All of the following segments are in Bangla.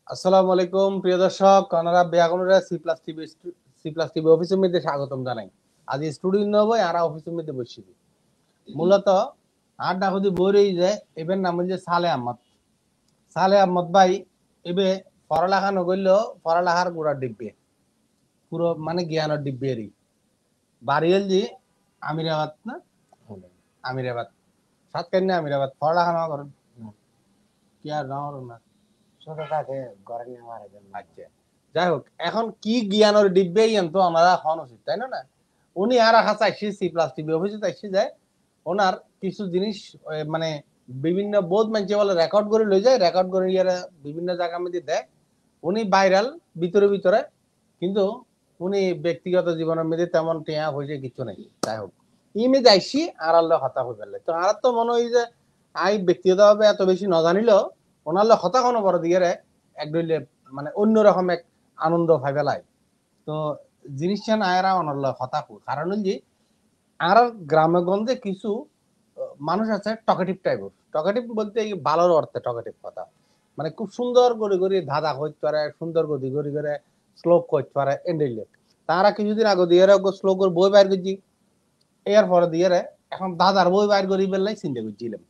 আসসালামু আলাইকুম প্রিয় দর্শক, আপনারা বেয়াগুনুরা সি প্লাস টিভি অফিসের মধ্যে স্বাগতম জানাই। আজ স্টুডিও নব আর অফিসের মধ্যে বসছি। মূলত আড্ডা খুদি বইরই যে এবার নাম হচ্ছে সালে আহমদ ভাই। এবে পড়ালেখা নগরল, পড়ালেখার গোড়ার ডিব্বে পুরো মানে জ্ঞানের ডিব্বেরই বাড়ি হল যে আমিরাবাদ না, আমিরাবাদ সাত কেন আমিরাবাদ পড়ালেখা না করেন কি আর না। ছোট থাকে ঘরে নিয়ে মারা গেল। আচ্ছা, যাই হোক, এখন কি জ্ঞানের ডিব্বেই তো আমরা হন উচিত, তাই না? উনি আর আশা চাইছি সি+টিভি অফিসে চাইছি যে ওনার কিছু জিনিস মানে বিভিন্ন বোধ মানছে বলে রেকর্ড করে লই যায়, রেকর্ড করে ইয়ারা বিভিন্ন জায়গার মধ্যে দেয়। উনি ভাইরাল ভিতরে ভিতরে, কিন্তু উনি ব্যক্তিগত জীবনের মধ্যে তেমন টেয়া হয়েছে কিছু নেই। যাই হোক, ইমে যাইছি আর আল্লাহ হতা হয়ে ফেললে তো আর তো মনে হয় যে আই ব্যক্তিগতভাবে এত বেশি ন জানিলেও ওনার হতা কোনো বড় দিয়ে এক দইলে মানে অন্যরকম এক আনন্দ ভাই পেলায়। তো জিনিসটা আয়রা অনল হতা কারণ যে আর গ্রামে গঞ্জে কিছু মানুষ আছে টকেটিভ টাইপের। টকেটিভ বলতে এই ভালোর অর্থে টকেটিভ কথা, মানে খুব সুন্দর করে করে ধাঁধা করতে পারে, সুন্দর গতি করে করে শ্লোক করতে পারে এন্ডেলে। তারা কিছুদিন আগে দিয়ে শ্লোকের বই বাইর করছি, এর পরে দিয়ে এখন দাদার বই বাইর করি বেললাই চিন্তা করছিলাম।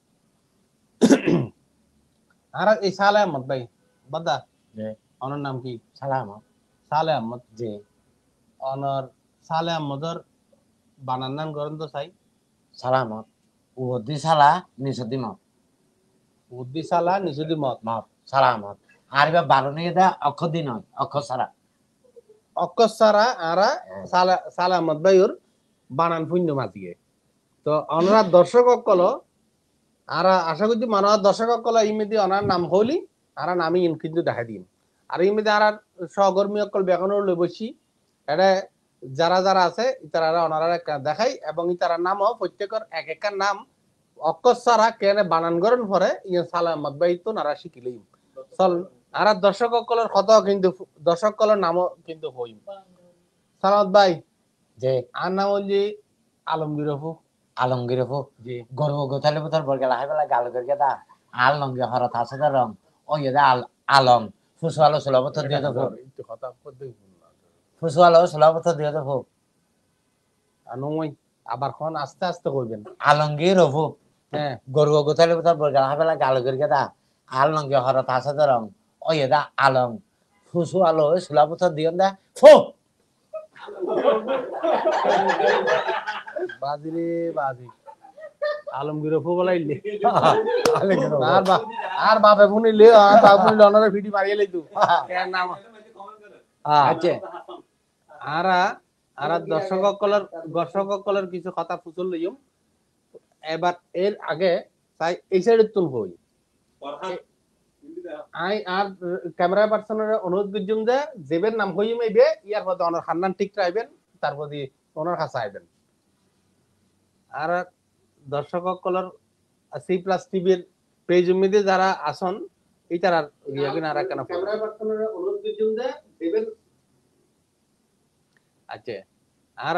আর এই সালে আহমদ ভাই বাদা, ওনার নাম কি? সালে আহমদ। জি অনর সালে আহমদর বানান নাম করেন তো চাই। সালামত উদ্দি সালা নিসদি মত উদ্দি সালা নিশুদি মত মত সালামত আর এবার বারো নিয়ে দা অক্ষর দিন হয় অক্ষর সারা অক্ষর সারা আরা সালে আহমদ ভাইয়ের বানান শূন্য মাতিয়ে। তো অনরা দর্শক অকল আর আশা করছি মানব দর্শক অকল ইমেদি অনার নাম হলি আর নামই কিন্তু দেখা দিন। আর ইমেদি আর সহকর্মী অকল বেগুনের লই বসি এটা যারা যারা আছে তারা ওনারা দেখাই, এবং তারা নামও প্রত্যেকের এক একটা নাম অক্ষর ছাড়া কেন বানান করেন পরে ইয়ে সালে আহমদ ভাই তো নারা শিখিলেই চল। আর দর্শক সকলের কথা কিন্তু দর্শক সকলের নামও কিন্তু হই। সালামত ভাই, যে আর নাম হল আলমগীর অপু। আলমগীর হো জি গর্ব গোথালে বুতার বর্গেলা হাই বেলা গাল করে দা আল লঙ্গে হরত আছে দা রং ও ইয়ে আল আলম ফুসু আলো সুলভ তো দিয়ে দেবো কথা করতে ফুসু আলো সুলভ তো দিয়ে দেবো নয় আবার খন আস্তে আস্তে করবেন। আলমগীর হবু হ্যাঁ গর্ব গোথালে বুতার বর্গেলা হাই বেলা গাল করে দা আল লঙ্গে হরত আছে দা রং ও ইয়ে আলম ফুসু আলো সুলভ তো দিয়ে দা ফো বাজি রে বাজি, আলমগীর অপু বলাইলে আর আর বাপে শুনিলে অনারে ভিডি মারিয়ে লাইতু নাম। আচ্ছা আরা আরা দর্শক সকলের কিছু কথা ফুচল লইম। এবার এর আগে তাই এই সাইডে তুল হই আই আর ক্যামেরা পার্সনের অনুরোধ করছুম যে যেবের নাম হইম এইবে ইয়ার পরে অনার হান্নান ঠিক রাখবেন, তারপর দিয়ে ওনার কাছে আইবেন। আর দর্শক সকলের সি+টিভির পেজ মধ্যে যারা আসন এই তারা রিয়াগিন আর কেন ক্যামেরা পার্সনের অনুরোধ করছুম যে যেবের। আচ্ছা, আর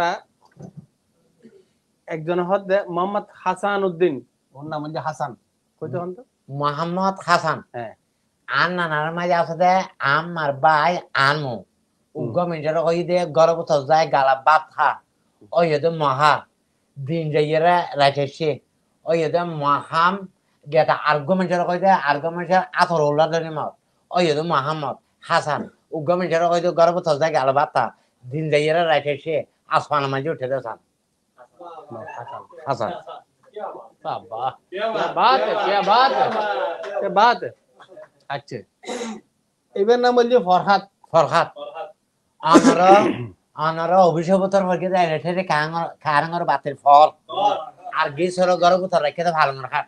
একজন হচ্ছে মোহাম্মদ হাসান উদ্দিন, ওর নাম হচ্ছে হাসান কইতে হন তো। মোহাম্মদ হাসান হ্যাঁ আর নানার মাঝে আছে দে আমার ভাই আনমু গমিন্টার ওই দে গর্ভত যায় গালা বাপ থা ওই দে মহা দিন যাইরা রাইতেছে ওই দে মহাম গেটা আর্গুমেন্টার কই দে আর্গুমেন্টার আথর উল্লা দে মত ওই দে মোহাম্মদ হাসান গমিন্টার কই দে গর্ভত যায় গালা বাপ থা দিন যাইরা রাইতেছে আসমান মাঝে উঠে দে হাসান হাসান বাবা क्या बात है, क्या बात है, क्या बात है। আচ্ছা, এবার নাম বলছে ফরহাদ। ফরহাদ আনার আনার অভিশাপতর হয়ে যায় রেঠে খারাঙ্গর বাতের ফল আর গেছর গর্ভতর রেখে তো ভালো খাট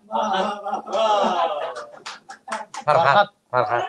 ফরহাদ ফরহাদ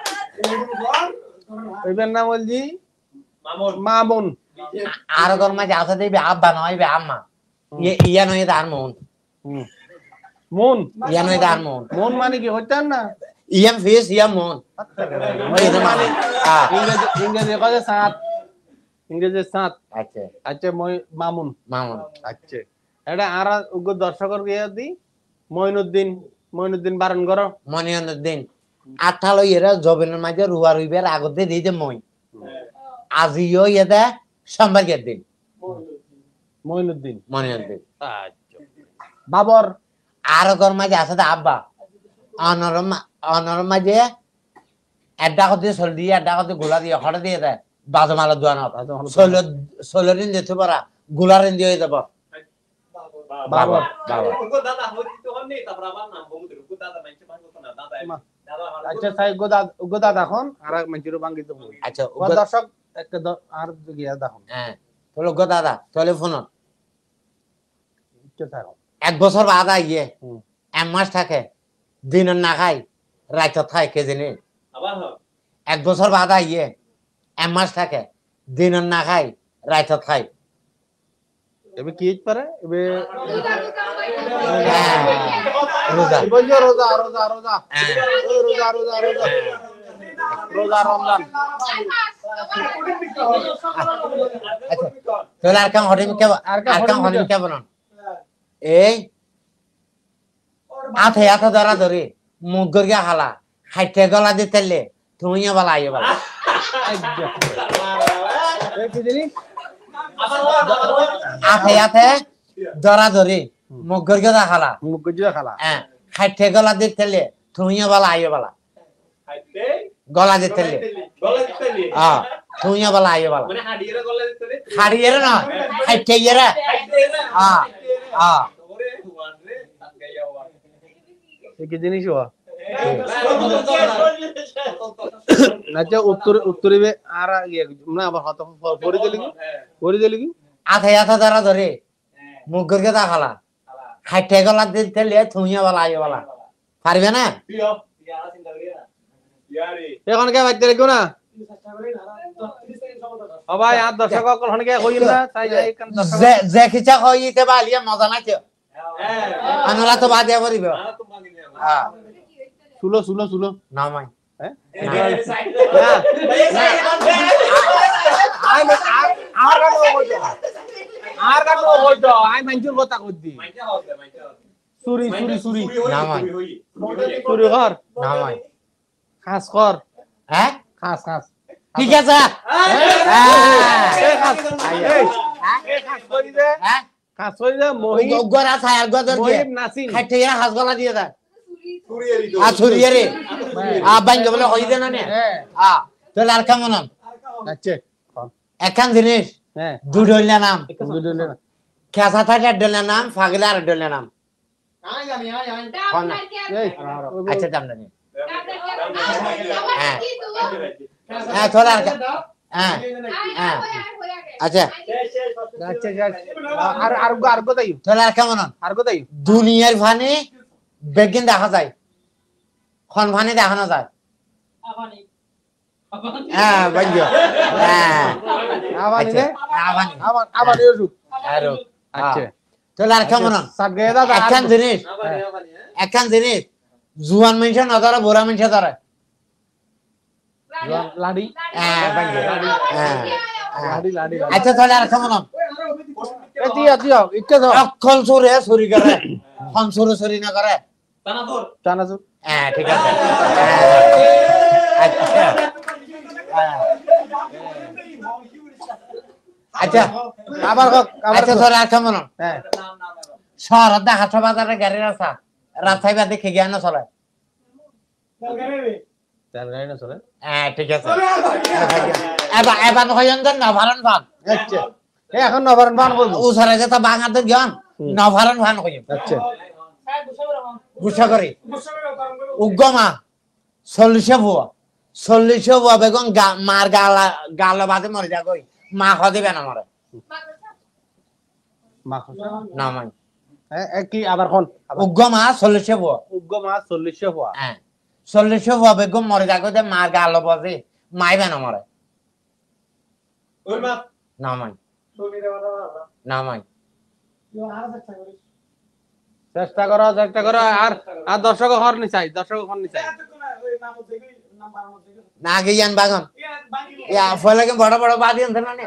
এবার নাম বলছি মামুন। আর গর মাঝে আসা দেবে আব্বা নইবে আম্মা ইয়া নয় তার মন মন ইয়া নয় তার মন মন মানে কি হইতেন না ইয়াম ফেস ইয়াম মন মানে ইংরেজি কথা সাত, ইংরেজি সাত। আচ্ছা আচ্ছা মই মামুন মামুন আচ্ছা, এটা আর দর্শকের গিয়ে দি মইনুদ্দিন বারণ করো। মনিয়নুদ্দিন আঠা লই এরা জবেনের মাঝে রুয়া রুইবের আগতে দিয়ে যে মই আজিও এদা সোমবার গের দিন মঈনুদ্দিন মনে দিন বাবর আর ঘর মাঝে আছে দা আব্বা অনর মাঝে এডা কতে চল দিয়ে এডা কতে গোলা দিয়ে হঠাৎ দিয়ে দেয় বাজমালা দোয়ানো ষোলদিন যেতে পারা গোলারিন দিয়ে যাব বাবর আচ্ছা তাই গো দাদা এখন আর মানুষের বাঙ্গিতে বই আচ্ছা দর্শক একটা আর গিয়া দেখুন হ্যাঁ তোলো গো দাদা তোলে ফোন কে থাকো এক বছর বাদ আইয়ে এক মাস থাকে দিন না খাই রাত খাই কে জানি এক বছর বাদ আইয়ে এক মাস থাকে দিন না খাই রাত খাই এবে কি পারে এবে রোজা বলছো রোজা রোজা রোজা হ্যাঁ। রোজা রোজা রোজা রোজা রমজান আচ্ছা তোলে আর কাম হরিম কে আর কাম হরিম কে বলন এই আথে আথে ধরা ধরে মুখ গড়িয়া হালা খাইতে গলা দিতেলে তুমিও বলা আইও বলা কি জিনিস আথে আথে ধরা ধরে মুখ গড়িয়া হালা মুখ গুজিয়া খালা হ্যাঁ খাইতে গলা দিতেলে তুমিও বলা আইও বলা গলা দিতেলে হ্যাঁ তুমিও বলা আইও বলা হাড়িয়ে না খাইতে ইয়েরা হ্যাঁ হ্যাঁ কি জিনিস ও আচ্ছা উত্তরিবে আর ইয়ে না আবার হত পরি দিলি কি আথে আথে ধরা ধরে মুখ গড়িয়া হালা খাইতে গলা দিতেলে তুমিও বলা আইও বলা পারবে না এখন কে বাইতে লিখো না ও ভাই আর দর্শক এখন কে কইল না তাই যাই কান দর্শক যে খিচা হইতে বালিয়া মজা নাইছে আনলা তো বাদে পড়িব হ্যাঁ শুলো শুলো শুলো না মাই হ্যাঁ আর কাটো হইতো আই মানজুর কথা কইদি চুরি চুরি চুরি না মাই চুরি কর না মাই খাস কর হ্যাঁ খাস খাস ঠিক আছে এই খাস এই খাস করি দে হ্যাঁ খাস করি দে মহিম গরা ছায়ার গদর কে মহিম নাসিন খাইতে এরা হাসগলা দিয়ে দা আ ছুরিয়ে রে আ বাইঙ্গ বলে হই দে না নে হ্যাঁ আ তোর আর কেমন আচ্ছা একখান জিনিস হ্যাঁ দুডইলা নাম বুঝলে না খেসা থাকে ডলে নাম ফাগলে আর ডলে নাম এই আচ্ছা দাম জানি হ্যাঁ তোর আর হ্যাঁ হ্যাঁ আচ্ছা আচ্ছা আর আর আর গোদাই তোর আর কেমন আর গোদাই দুনিয়ার ফানি বেগিন দেখা যায় খন ফানি দেখানো যায় হ্যাঁ ভাগ্য হ্যাঁ আবানি রে আবানি আবানি রূপ আরো আচ্ছা তোর আর কেমন সাগে দাদা একখান জিনিস একখান জিনিস জুয়ান মানুষ না ধরে বুড়া মানুষ ধরে লাডি হ্যাঁ ভাগ্য হ্যাঁ লাডি লাডি আচ্ছা তাহলে আর কেমন এই দিয়া দিয়া ইচ্ছা দাও অক্ষল চোরে চুরি করে খন চোরে চুরি না করে চানাচুর হ্যাঁ ঠিক আছে আচ্ছা আচ্ছা আবার হোক আবার আচ্ছা তোর আর কেমন হ্যাঁ শহরের দা হাট বাজারে গাড়ি রাস্তা রাস্তায় বা দেখে গিয়ে না চলে তেল গাড়ি না চলে হ্যাঁ ঠিক আছে এবার এবার হইন দেন নভারণ ভান আচ্ছা এই এখন নবরণ বান করব উসারে যে তা বাঙাতে জ্ঞান নভারণ ভান হইন আচ্ছা গুছা করি উগ্গমা 40 বুয়া বেগম মার গালা বাদে মরে যা কই মা খদিবে না মরে মা না মাই কি আবার কোন উগ্গমা 40 বুয়া উগ্গ মাছ 40 হওয়া হ্যাঁ 40 বুয়া বেগম মরে যা কই মার গালা বাজে মাইবে না মরে না মাই না মাই চেষ্টা করো আর আর দর্শক হর নি চাই দর্শক হর নি চাই না গিয়ান বাগন ইয়া ফলে কে বড় বড় বাদি আনতে না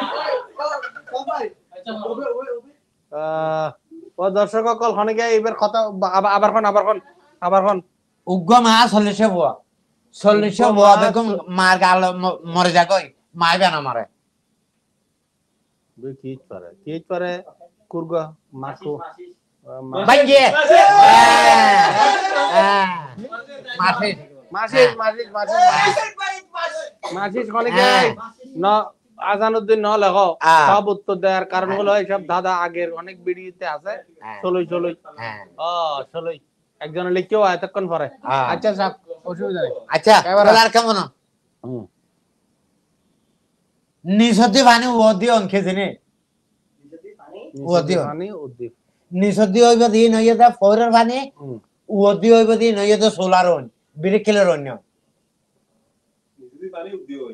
ও দর্শক কল হনে গিয়ে এবার কথা আবার কোন উগ্গ মাছ 40 বুয়া 40 বুয়া বেগম মার গাল মরে যাগই মাই বেনা মারে কি পারে কুরগা মাকু বাইয়ে মাঠে মাসিস কনিকে ন আজানুদ্দিন ন লেখো সব উত্তর দেওয়ার কারণ হলো এইসব দাদা আগের অনেক ভিডিওতে আছে চলই চলই একজনে লিখেও এতক্ষণ পরে আচ্ছা সব অসুবিধা নেই আচ্ছা আর কেমন নিসদি পানি ওদি অংকে দিনে ওদি পানি উদ্দীপ নিসদি হইব দিন হইয়া দা ফোরের পানি ওদি হইব দিন হইয়া দা সোলার অন বিরিকেলের অন্য নিসদি পানি উদ্দি হই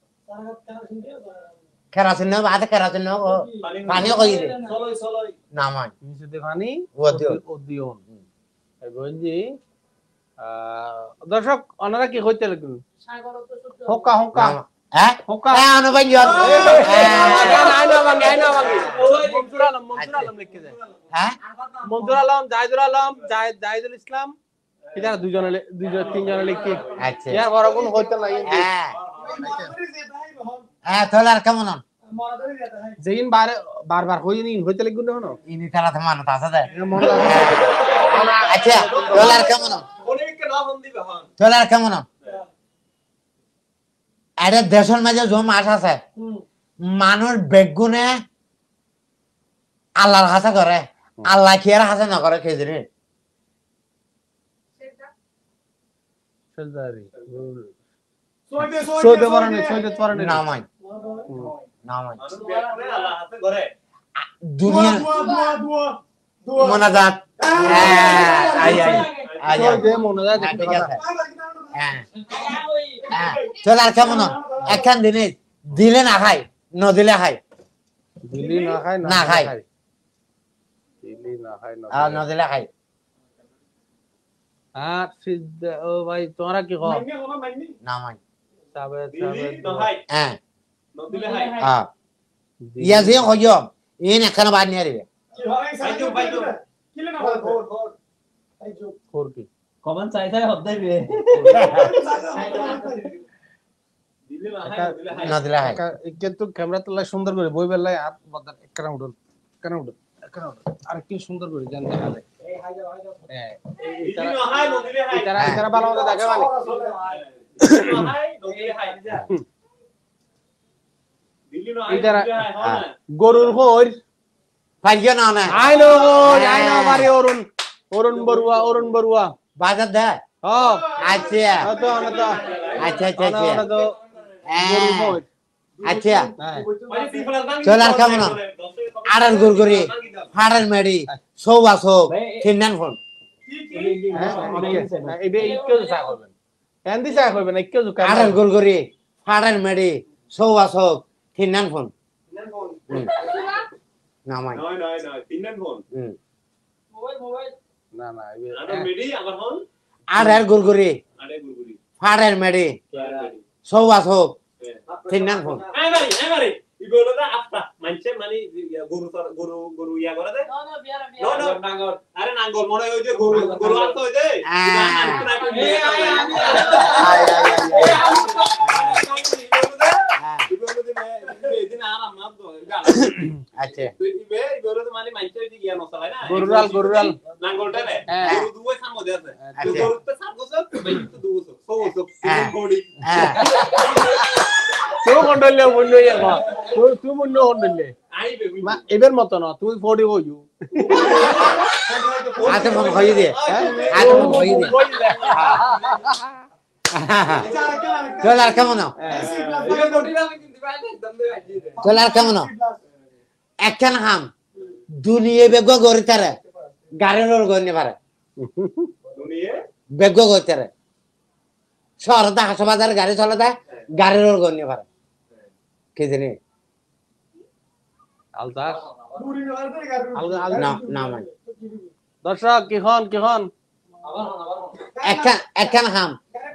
কেরাসিন না বাদে কেরাসিন না পানি কই রে চলই না মান নিচে পানি ওদি উদ্দীয়ন বলছি দর্শক ওনারা কি হইতে লাগবেন হোকা হোকা হ্যাঁ হোকা আনো ভাই জল মনসুর আলম লিখে যায় হ্যাঁ মনসুর আলম জাহিদুল ইসলাম এরা দুজনে তিনজনে লিখে আচ্ছা ইয়ার বড় কোন হইতে নাই হ্যাঁ হ্যাঁ তাহলে আর কেমন যেইন বারবার হইনি হইতে লাগবে না হনো ইনি তারা তো মানত আছে দে আচ্ছা তাহলে আর কেমন অনেককে না ফোন দিবে হন তাহলে আর কেমন আরে দেশের মাঝে যে মাছ আছে মানুষ বেগুনে আল্লাহর হাসা করে আল্লাহ কি আর হাসা না করে খেজুরে সৌদে পারেন নামাই নামাই আল্লাহ হাতে করে দুনিয়া মোনাজাত আই সৌদে মনে যায় ঠিক আছে চল আর কেমন একখান দিনে দিলে না খাই ন দিলে খাই দিলি না খায় না খায় দিলি না খায় ন দিলে খাই আর সিদ্ধ ও ভাই তোমরা কি কও নামাই সাবে দিলি না হাই হ্যাঁ ন দিলে হাই ইয়া যে কইও ইন একখান বাদ নিয়ে দিবে বাইজু ফোর কি কমান চাই হদ্দাইবে দিলি না হাই দিলে হাই ন দিলে খাই কিন্তু ক্যামেরা তোলা সুন্দর করে বই বেলায় হাত বদল একখানা উঠল আর কি সুন্দর করে জান দেখা যায় হ্যাঁ দিলি না হাই ন দিলে হাই এটারা ভালো মতো দেখে মানে দিলি না হাই ন দিলে হাই দিলি না হাই এটারা দিলে হাই হন গরুর কই পাইও না না আইনো বাড়ি অরুণ বড়ুয়া বাজার দে হ্যাঁ আচ্ছা তো আচ্ছা আচ্ছা আচ্ছা তো গরুর কই আচ্ছা হ্যাঁ চল আর কেমন আড়াল গুরগুরি ফাড়াল মেডি সৌবা সৌ তিনদান ফোন এটা একটু চা করবেন এন্দি চা করবেন একটু আড়াল গুরগুরি ফাড়াল মেডি সৌবা সৌ তিনদান ফোন নামাই নয় তিনজন ফোন না আনো মেডি আবার হন আড়াল গুরগুরি আরে গুরগুরি ফাড়াল মেডি সৌবা সৌ তিনদান ফোন এবারে ইগোলো দা আপটা মানছে মানে গরু ইয়া করে দে নো নাঙ্গল আরে নাঙ্গল মনে হয় যে গরু আসতো হই দে আচ্ছা গরুরাল নাঙ্গলটা রে হ্যাঁ। গরু দুই সার মধ্যে আছে আচ্ছা। গরুতে সার গোসল বেশি দুই গোসল হ্যাঁ। বডি হ্যাঁ তুই মন্ডলে বন্য ইয়ার তুই বন্য মন্ডলে আইবে এবার মত না তুই ফোড়ি হইউ আতে মন হই দে আতে মন হই দে চল আর কেমন চল আর কেমন একখান হাম দুনিয়ে বেগ গরিতারে গাড়ির গনি পারে দুনিয়ে বেগ গরিতারে শহরতে হাসপাতাল গাড়ি চলে দেয় গাড়ির গনি পারে কি জানি আলতাস না না মানে দর্শক কিখন একখান হাম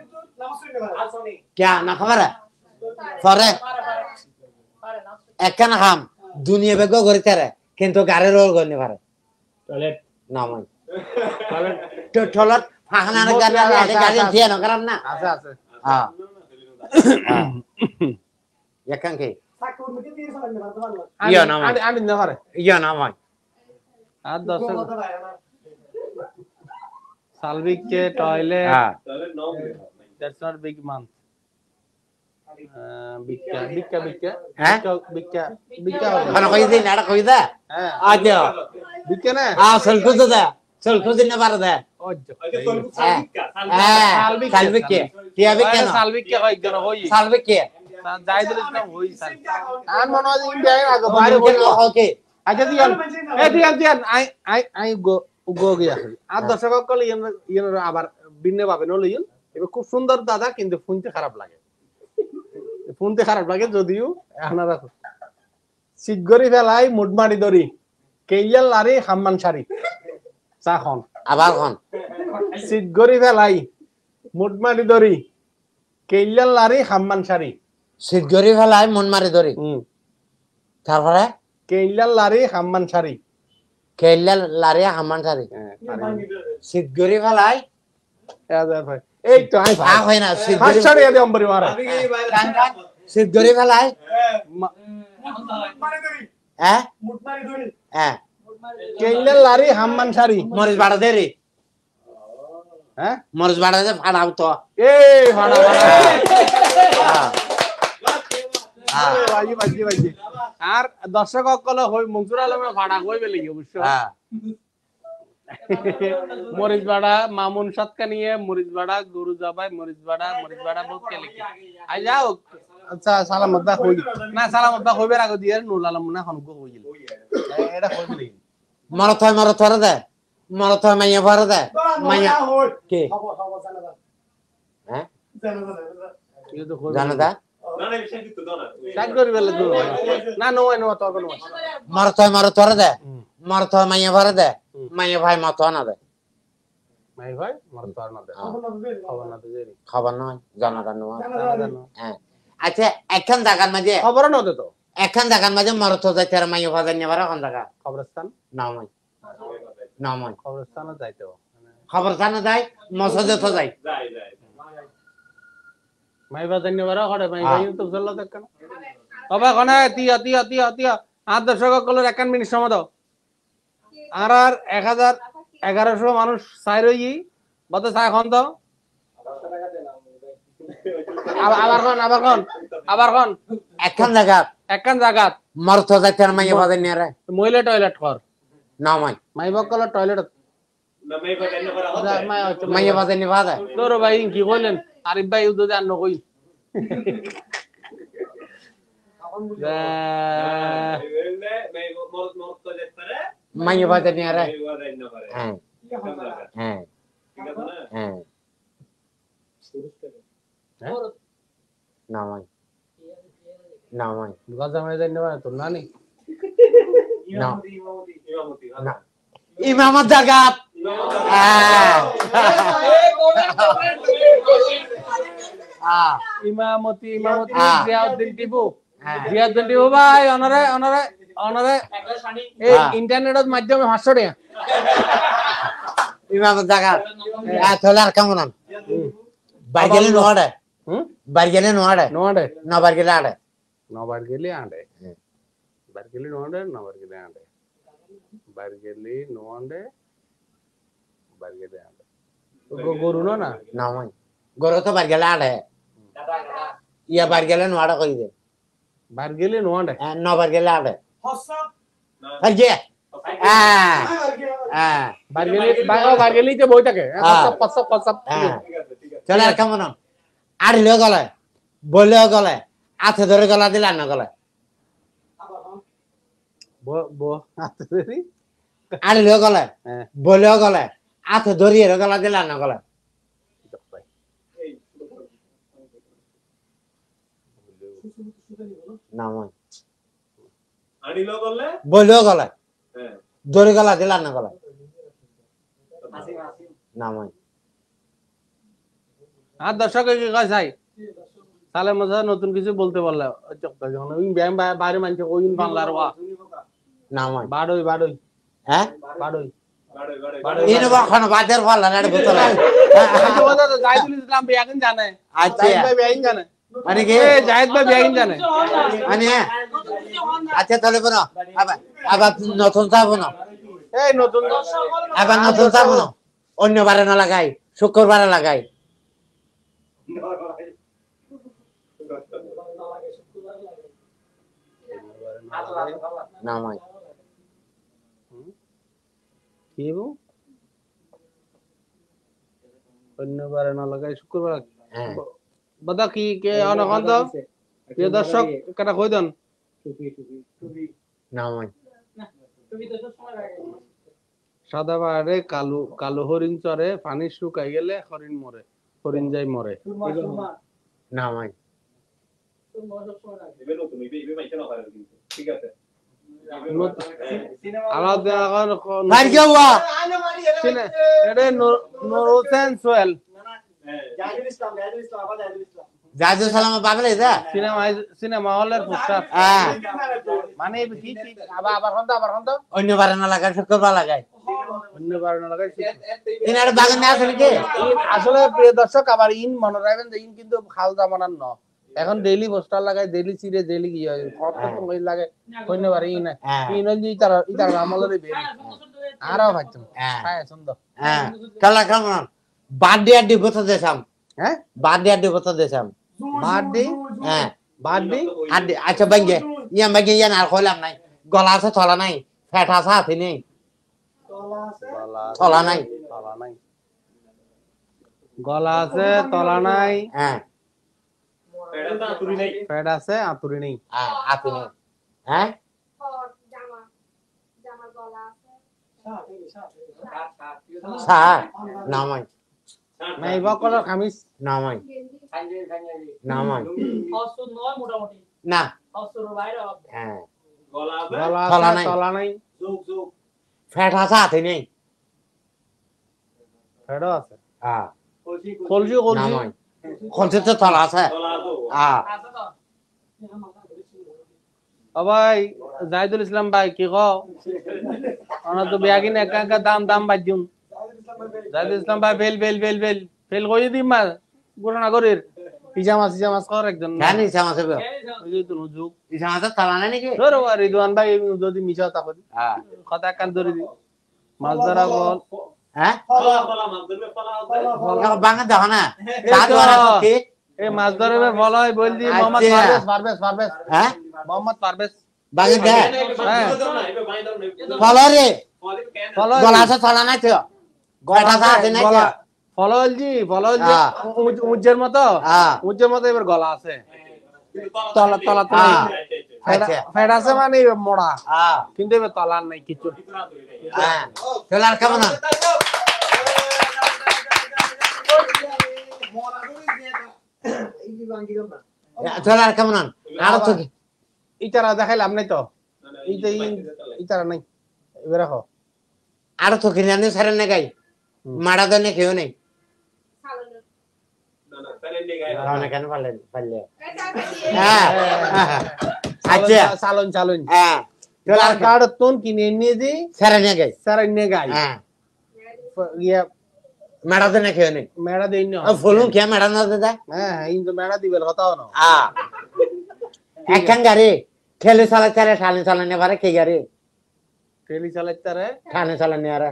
क्या ना खबर है फरे একখান হাম দুনিয়া বেগ গরিতে রে কিন্তু গাড়ির ওর গনি পারে টয়লেট না মানে টয়লেট হাখানা গাড়ি আছে গাড়ি দিয়ে না কারণ না আছে আছে হ্যাঁ yakan ke Iya, nama. আমি না করে iya nama আর দর্শক সালভিক কে টয়লেট ah তাহলে নাম দ্যাটস নট বিগ মান্থ বিক্কা বিক্কা বিক্কা হ্যাঁ? বিক্কা বিক্কা kana koi din ada koi da হ্যাঁ aja বিক্কা না ah selku da selku din na bar da ওজ্জ আচ্ছা তোর সালবিকা eh salvik ke dia bikin সালভিক কে হয় কেন হই salvik ke জাহিদুল ইসলাম হই সালভিক আর মনে হয় ইন্ডিয়া আগে বাইরে হই okay আচ্ছা দিয়ান এ দিয়ান দিয়ান আই গো গো গিয়া আর দর্শক কল ইয়েন আবার ভিন্ন ভাবে নল ইয়েন এবার খুব সুন্দর দাদা কিন্তু শুনতে খারাপ লাগে শুনতে খারাপ লাগে যদিও আপনারা সিগরি ফেলাই মুডমারি দরি কেইয়াল লারি হাম্মান শাড়ি চাখন abar kon সিগরি ফেলাই মুডমারি দরি কেইয়াল লারি হাম্মান sari sit gori phelai mon mari dori tarpore কেইয়াল লারি হাম্মান sari kelal lari haman sari sit gori phelai এই তো আই ah hoy na sit পাঁচ gori শাড়ি আদি অম্বরি মারে আমি কি ভাই kan sit gori phelai eh eh কেইয়াল লারি হাম্মান sari moris bada deri হ্যাঁ moris bada de phadau to এই ভাড়া ah বাজি বাজি বাজি আর দর্শক সকল হই মনসুর আলমের ভাড়া কই বেলে অবশ্য ah মরিচ বাড়া মামুন সাতকা নিয়ে মরিচ বাড়া গরু জবাই মরিচ বাড়া বহুত কে লিখি আই যাও আচ্ছা সালামত দা হই না সালামত দা হইবে আগে দিয়ে নুরুল আলম না হনগো হইল এটা হইবে নি moro thoy maya bhara de maya ke eh এটা তো হইবে jana da না না বিষয় দিতে দাও না সাইড করি বেলে তো না নয় নয় তো কোনো moro thoy de moro thoy maya bhara de maya bhai mato na de মাই ভাই মর তো আর না দে খবর না দে জেরি খবর নয় জানা নয় হ্যাঁ আচ্ছা এখন জায়গার মাঝে খবর না দে তো এখন জায়গার মাঝে মরতো যাইতে আর মাইয়া ভাজা নিয়ে বারা কোন জায়গা খবরস্থান নামই খবরস্থানে যাইতো খবর জানা যায় মসজিদে তো যাই যাই যাই মাই বা ধন্যবাদ করে মাই ভাই তো চললো দেখ না বাবা কোনা তিয়া তিয়া তিয়া তিয়া আর দর্শক কলের 1 মিনিট সময় দাও আর 1100 মানুষ চাই রই বতে চা এখন তো আবার কোন এখন জায়গা একখান জায়গা মরতো যাইতে আর মাইয়া ভাজা নিয়ে রে মহিলা টয়লেট কর নামই মাই বকলের টয়লেট না মেয়ে কথা না করা হবে মাইয়া ভাজা নিয়ে ভাজা তোর ভাই কি কইলেন আরিফ ভাই উদে জান কই এলে মেয়ে মত তো যেতে পারে মাইয়া ভাজা নিয়ে রে মেয়ে কথা না করে হ্যাঁ হ্যাঁ ঠিক আছে না হ্যাঁ নামই গজা মাই ধন্যবাদ তোর নানি ইমামতি না ইমামত জাগাত ইমামতি হ্যাঁ। জিয়াউদ্দিন টিপু হ্যাঁ। জিয়াউদ্দিন টিপু ভাই অনারে এই হ্যাঁ। ইন্টারনেটের মাধ্যমে 500 টাকা ইমামত জাগাত তাহলে আর কেমন বাইগেলে নোয়াড়ে হুম বাইগেলে নোয়াড়ে নোয়াডে না বাইগেলে আড়ে নবার গেলি আন্ডে হুম। বার গেলি নোয়াডে নবার গেলি আন্ডে বার গেলি নোয়াডে বার গেলি আন্ডে গরু না নামই গরো তো বাইগেলে আড়ে ইয়া বাইগেলে নোয়াড়ে কই দে বার গেলি নোয়াডে না বাইগেলে আড়ে না আজে হ্যাঁ বার গেলি যে বই থাকে হ্যাঁ। কসব হ্যাঁ ঠিক আছে ঠিক আছে চলে আর কেমন আড়িলেও গলে বলেও গলে হাতে ধরে গলা দিলে না গলে বো আতে দেরি আড়িলেও গলে হ্যাঁ বলেও গলে হাতে ধরিয়ে গলা দিলে না গলে নামই আনিলো করলে বলেও গলে হ্যাঁ ধরে গলা দিলে না গলে নামই আর দর্শক কি কয় চাই তাহলে মজা নতুন কিছু বলতে পারলে যখন ওই ব্যায়াম বাইরে মানছে ওই বাংলার ওয়া নামই বাড়ই হ্যাঁ বাড়ই ইনো কখন বাদের ফল না বোতল জাহিদুল ইসলাম বিয়াকিন জানে আচ্ছা জাহিদ ভাই বিয়াকিন জানে মানে কি এ জাহিদ ভাই বিয়াকিন জানে মানে আচ্ছা তাহলে বলো আবার আবার নতুন চাবো না এই নতুন আবার নতুন চাবো না অন্যবারে না লাগাই শুক্রবারে লাগাই নামাই কি বউ অন্যবারে না লাগাই শুক্রবার হ্যাঁ বাদা কি কে অনখন তো প্রিয় দর্শক কাটা কই দেন নামাই সাদা পাহাড়ে কালো কালো হরিণ চরে পানি শুকাই গেলে হরিণ মরে হরিণ যাই মরে নামাই ঠিক আছে আলাদা এখন ভাই কি হওয়া এটা নূর হোসেন সোহেল জাদু সালাম পাগলে যা সিনেমা হলের পোস্টার হ্যাঁ মানে কি আবার হন তো অন্যবারে না লাগাই শুক্রবার লাগাই অন্যবার না লাগাই ইনার বাগানে আছে নাকি আসলে প্রিয় দর্শক আবার ইন মনে রাখবেন যে ইন কিন্তু খাল জামানার ন এখন ডেইলি পোস্টার লাগায় ডেইলি সিরে ডেইলি কি হয় কত কই লাগে ধন্যবাদ ইন ইন যে ইতার আমলের বেরি আরো ভাইতো হ্যাঁ সুন্দর হ্যাঁ কালা কেমন বার্থডে আড্ডি বসে দেখাম হ্যাঁ বার্থডে আড্ডি বসে দেখাম বার্থডে হ্যাঁ বার্থডে আড্ডি আচ্ছা বাইগে ইয়ান আর কইলাম নাই গলা আছে থলা নাই ফ্যাট আছে হাতে নেই থলা নাই গলা আছে তলা নাই হ্যাঁ পেট আছে আতুরি নেই হ্যাঁ হাতে নেই হ্যাঁ সা নামাই নাই বকল খামিস নামাই নামাই মোটামুটি না বাইরে হ্যাঁ গলা গলা তলা আছে নাই। তলা নাই ফ্যাট আছে হাতে নেই পেটও আছে হ্যাঁ কলজি নামাই কলসি তো তলা আছে হ্যাঁ আছে তো ও ভাই জাহিদুল ইসলাম ভাই কি কও অনা তো বিয়াগিন একা একা দাম বাজুন জাহিদুল ইসলাম ভাই বেল কই দিম মা ঘোষণা করির ইজামাস কর একজন কেন ইসাম আছে ওই যে তো হুজুক ইসাম আছে তলা নাই নাকি ধরো আর রিদওয়ান ভাই যদি মিছা তা করি হ্যাঁ কথা কান ধরে দি মাছ ধরা বল হ্যাঁ ফলা মাছ ধরবে ফলা বাঙা দেখো না সাধু আর কি এই মাছ ধরে বল হয় বল দি মোহাম্মদ পারভেজ হ্যাঁ মোহাম্মদ পারভেজ বাঙা দে হ্যাঁ ফলরে ফলো গলা আছে তলা নাই তো গলা আছে নাই তো ফলজি হ্যাঁ। উজ্জের মতো হ্যাঁ উজ্জের মতো এবার গলা আছে তলা হ্যাঁ আচ্ছা ফেড আছে মানে মোড়া হ্যাঁ কিন্তু এবার তলার নাই কিছু হ্যাঁ চল আর কেমন চল আর কেমন আর তো কি ইতারা দেখাইলাম নাই তো ইতারা নাই এবার রাখো আর তো কি জানি সারে না গাই মারা দেনে কেউ নেই না কেন পারলে হ্যাঁ আচ্ছা চালন হ্যাঁ চল আর কার্ড তোন কিনে নিয়ে দি সারে না গাই সারাই নিয়ে গাই হ্যাঁ ইয়া মারা দেনে কেউ নেই মেড়া দেই না ফুলুন কে মারা না দে হ্যাঁ ইন তো মেড়া দিবেল কথা না একখান গাড়ি ঠেলে চালাতে রে ঠানে চালানে পারে কে গাড়ি ট্রেলি চালাইতে রে ঠানে চালানে আর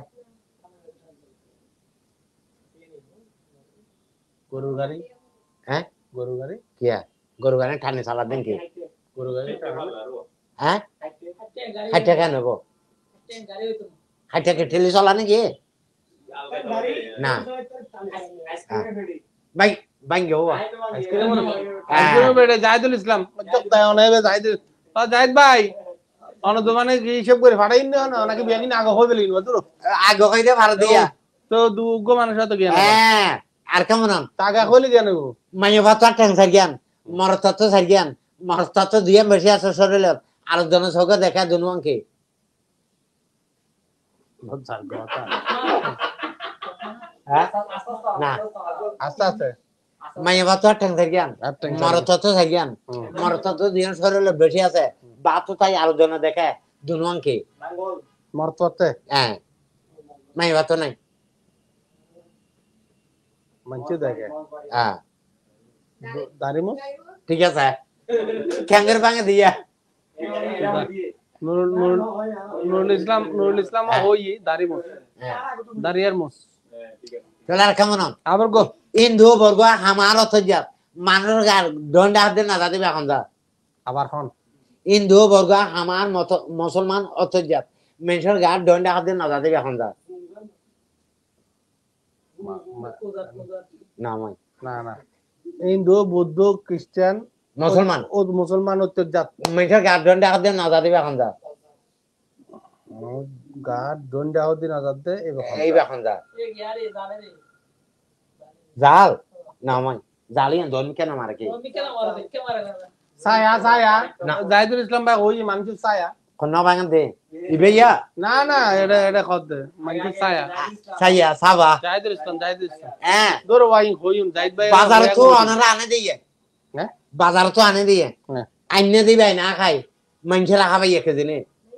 গরুর গাড়ি হ্যাঁ গরুর গাড়ি কিয়া গরু গাড়ি ঠানে চালা দেন কি গরুর গাড়ি হ্যাঁ গাড়ি হাইটা কেন গো গাড়ি হইতো হাইটা কে ঠেলে চালা নাকি না ভাই ভাই গো আইসক্রিম বেড়ে জাহিদুল ইসলাম তাই অনেক জাহিদুল জাহিদ ভাই অন দোকানে হিসেব করে ফাটাই না নাকি বিয়ানি আগে হয়ে গেলি তো আগে কইতে ভালো দিয়া তো দুগ্গ মানুষ তো জ্ঞান হ্যাঁ আর কেমন টাকা কইলে জ্ঞান নেবো মাইয়া ভাত টেনশন জ্ঞান মরতত্ব সার জ্ঞান মরতত্ব দিয়ে বেশি আছে শরীরে আর জন চোখে দেখা দুনুয়াঙ্কে না আস্তে আস্তে মাইয়া ভাত টেনশন জ্ঞান মরতত্ব সার জ্ঞান মরতত্ব দিয়ে শরীরে বেশি আছে বাত তাই আর জন দেখে দুনুয়াঙ্কে মরততে হ্যাঁ নাই বাতো নাই মানছে দেখে হ্যাঁ দাড়ি মুছ ঠিক আছে ক্যাঙ্গের ভাঙে দিয়া নুরুল ইসলাম হই দাড়ি মুছ দাড়িয়ার মুছ চলে আর কেমন আবার গো ইন্দু বর্গ হামার অথজাত মানুষ গার দণ্ডে হাত দিয়ে না দিবে এখন যা আবার হন ইন্দু বর্গ হামার মত মুসলমান অথজাত মানুষের গার দণ্ডে হাত দিয়ে না দিবে এখন যা না মই না না হিন্দু বৌদ্ধ খ্রিস্টান মুসলমান ও মুসলমান উত্তর জাত মানুষের গার দণ্ডে হাত দিয়ে না দিবে এখন যা গার দণ্ডে আহতি না যাতে এই এখন যা ये यार ये जाने दे জাল না মই জালি দন কেন মারে কি मम्मी क्या मारा देख क्या मारा कर ছায়া ছায়া না। জাহিদুল ইসলাম ভাই ওই মানুষের ছায়া কোন ভাঙন দে ইবেয়া না না এটা এটা কত মানুষের ছায়া সাইয়া সাবা জাহিদুল ইসলাম হ্যাঁ দূর ওয়াই হইম জাহিদ ভাই বাজার তো আনারা আনে দিয়ে হ্যাঁ বাজার তো আনে দিয়ে হ্যাঁ। আইনে দিবে না খাই মানুষের খাবাই একে দিনে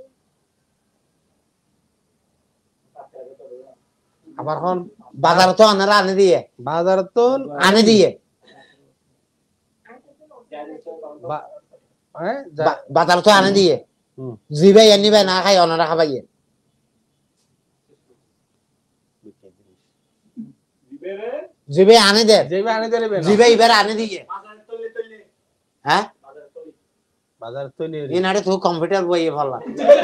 আবার হন বাজার তো আনারা আনে দিয়ে বাজার তো আনে দিয়ে হ্যাঁ বাজার তো আনে দিয়ে হুম। জিবে নিবে না খাই অনারা খাবাই দিবেরে জিবে আনে দে যেবে আনে দেবে না জিবে এবার আনে দিয়ে বাজার তলে হ্যাঁ বাজার তলে বাজার তৈরি ইনারে তো কম্পিউটার বইয়ে ভালো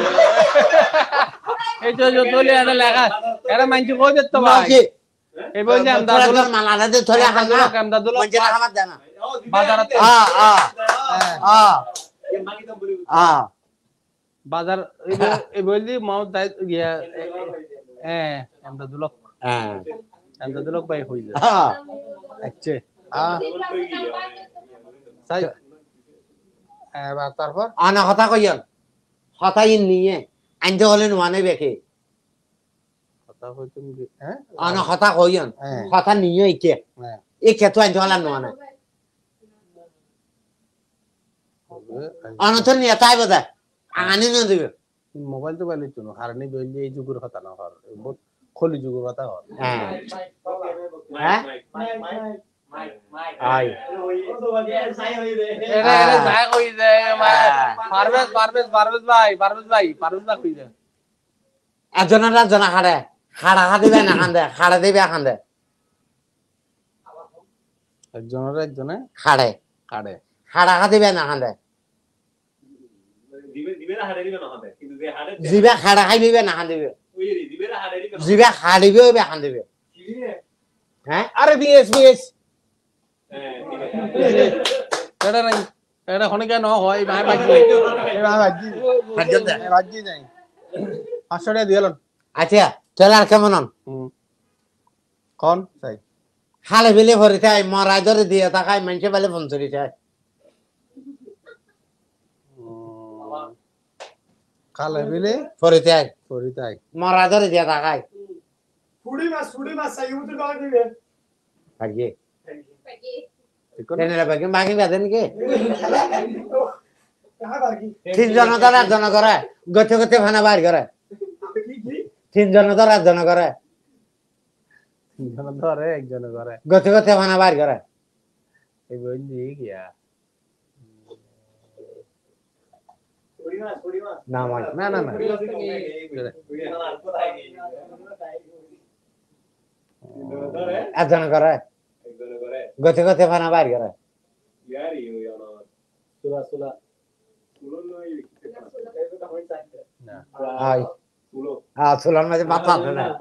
এই তো যে তৈরি আনে লেখা এরা মানছি কই দিত ভাই এই বই যে আমদাদুল মালানা দে থলে খানা আমদাদুল মানুষের খাবার দেনা বাজার বাজার এই বই দি মাও দাই গিয়া আমদাদুল আমদাদুল ভাই হই যায় আচ্ছা সাই এবার তারপর আনা কথা কইন কথা ইন নিয়ে আনতে হলে নোয়ানে বেকে কথা হইতুম হ্যাঁ আনা কথা কইন হ্যাঁ। কথা নিয়ে ইকে হ্যাঁ ইকে তো আনতে হলে নোয়ানে আনা তো নিয়ে তাই বদা আনি না দিবে মোবাইল তো বাইলে চুনো হারনি বইলে এই যুগের কথা না হর বহুত খলি যুগের কথা হর হ্যাঁ হ্যাঁ আই এরা এরা যায় কই যায় পারভেজ ভাই কই যায় একজনের জনা খাড়ে খাড়া খা দিবে না খান্দে খাড়া দিবে খান্দে একজনে খাড়ে কাড়ে খাড়া খা দিবে না খান্দে দিবেরা হাড়ে দিবে না হবে কিন্তু যে হাড়ে জিবে খাড়া খাই দিবে না খান্দিবে ওই দিবেরা হাড়ে দিবে জিবে খাড়িবে ওবে খান্দিবে হ্যাঁ আরে বিএস হ্যাঁ এটা নাই এটা হনে কেন হয় ভাই বাজি এই ভাই বাজি হাজত দে বাজি যাই 500 টাকা দিলাম আচ্ছা চল আর কেমন হন কোন চাই খালে বিলে ভরে তাই মরাই ধরে দিয়ে তাকাই মানুষে বেলে ফোন চুরি চায় কালে বিলে ভরে তাই করি তাই মরাই ধরে দিয়ে তাকাই ফুড়ি মাছ সাই উঠে বাগ দিবে আগে ঠিক না টেনে বাকি বাকি বেদেন কি কাহা বাকি তিনজন ধর একজন করে গতে গতে ফানা বাইর করে কি তিনজন ধর একজন করে তিনজন ধরে একজন করে গতে গতে ফানা বাইর করে এই বইলি গিয়া ফুড়ি মাছ না মানে না না না একজন করে গতে গতে ফানা বাইর করে না আই চুলার মাঝে বাতা আছে না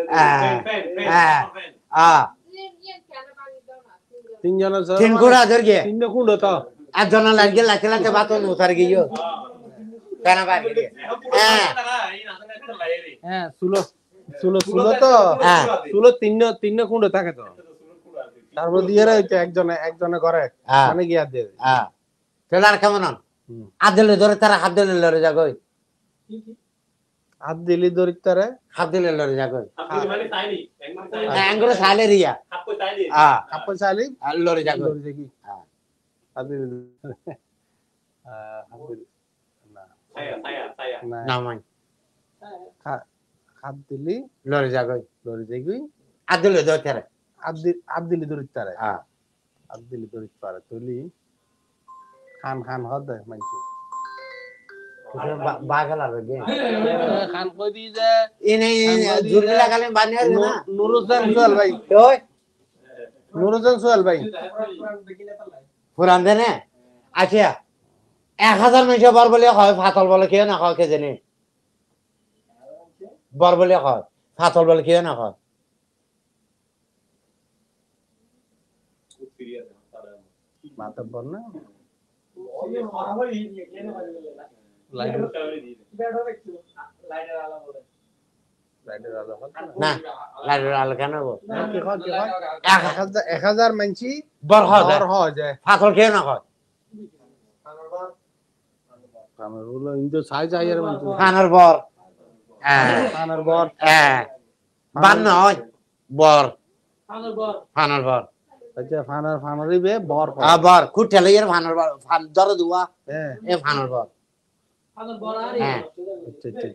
তিনজনের তিন কুড়া ধর গিয়ে তিন কুন্ড তো একজন লাগিয়ে লাচে লাচে বাতন উতার গিয়ে ফানা বাইর গিয়ে হ্যাঁ সুলো সুলো সুলো তো হ্যাঁ সুলো তিন কুন্ড থাকে তো তারপর দিয়ে রয়েছে একজনে করে হ্যাঁ। মানে গিয়া দিয়ে হ্যাঁ চল আর কেমন হন হুম। আদলে ধরে তারা হাত দিলে লড়ে যাগই হাত দিলি দরিদ্রে হাত দিলে লড়ে যাগই আপনি মানে তাইনি অ্যাঙ্গুলো সালে রিয়া আপনি তাইনি কাপড় চালি আর লড়ে যাগই দড়ি দেখি হ্যাঁ। হাত দিলি হাত দিলি না সায়া না না মাই হাত দিলি লড়ে যাগই লরি যাইগি আদিলে দরকার হাত দিলি দরিত পারে হ্যাঁ হাত দিলি দরিত পারে তুলি খান খান হদ মানছি বাগাল আর গে খান কই দি যে ইনে জুরবি লাগালে বানিয়ে না নুরুজান সোহেল ভাই ওই নুরুজান সোহেল ভাই পুরান দেনে আচ্ছা 1000 মেশে বর বলে হয় ফাতল বলে কেউ না হয় কে জানে বর বলে হয় ফাতল বলে কেউ না হয় মাতা বল না লাইটের আলো না লাইটের আলো কেন গো কি হয় 1000 মানছি বর হয় বর হয় যায় ফাতল কেউ না হয় আমার হলো ইন্দো সাই যাইয়ার মানছি খানার বর হ্যাঁ খানার বর হ্যাঁ বান নয় বর আমার বর ফানার বর আচ্ছা ফানারই বে বর আবার কুটেলে এর ফানার বর ফান দর দুয়া হ্যাঁ এ ফানার বর আমার বর আরে হ্যাঁ আচ্ছা আচ্ছা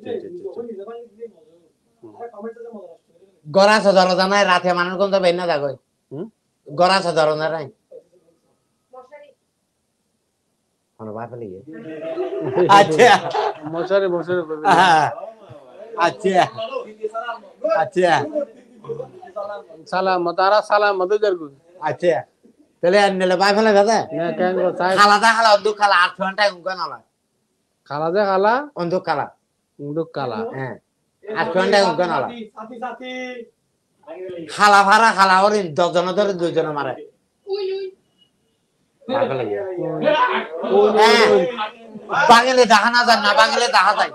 গড়া সদর জানাই রাতে মানুষ কোন তো বেনা যাগই হুম গড়া সদর না রাই কোন বাপলে আচ্ছা মশারে মশারে হ্যাঁ, আচ্ছা আচ্ছা সালাম তারা সালাম মত জারগু আচ্ছা তাহলে আনলে বাপলে দাদা না কেন গো সাই খালা অন্ধু খালা 8 ঘন্টা উঙ্গা নালা খালা যে খালা অন্ধু খালা উন্ডুক কালা হ্যাঁ 8 ঘন্টা উঙ্গা নালা খালা ভাড়া খালা ওর 10 জন ধরে 2 জন মারে বাপলে হ্যাঁ বাঙালি দেখা না যায় না বাঙালি দেখা যায়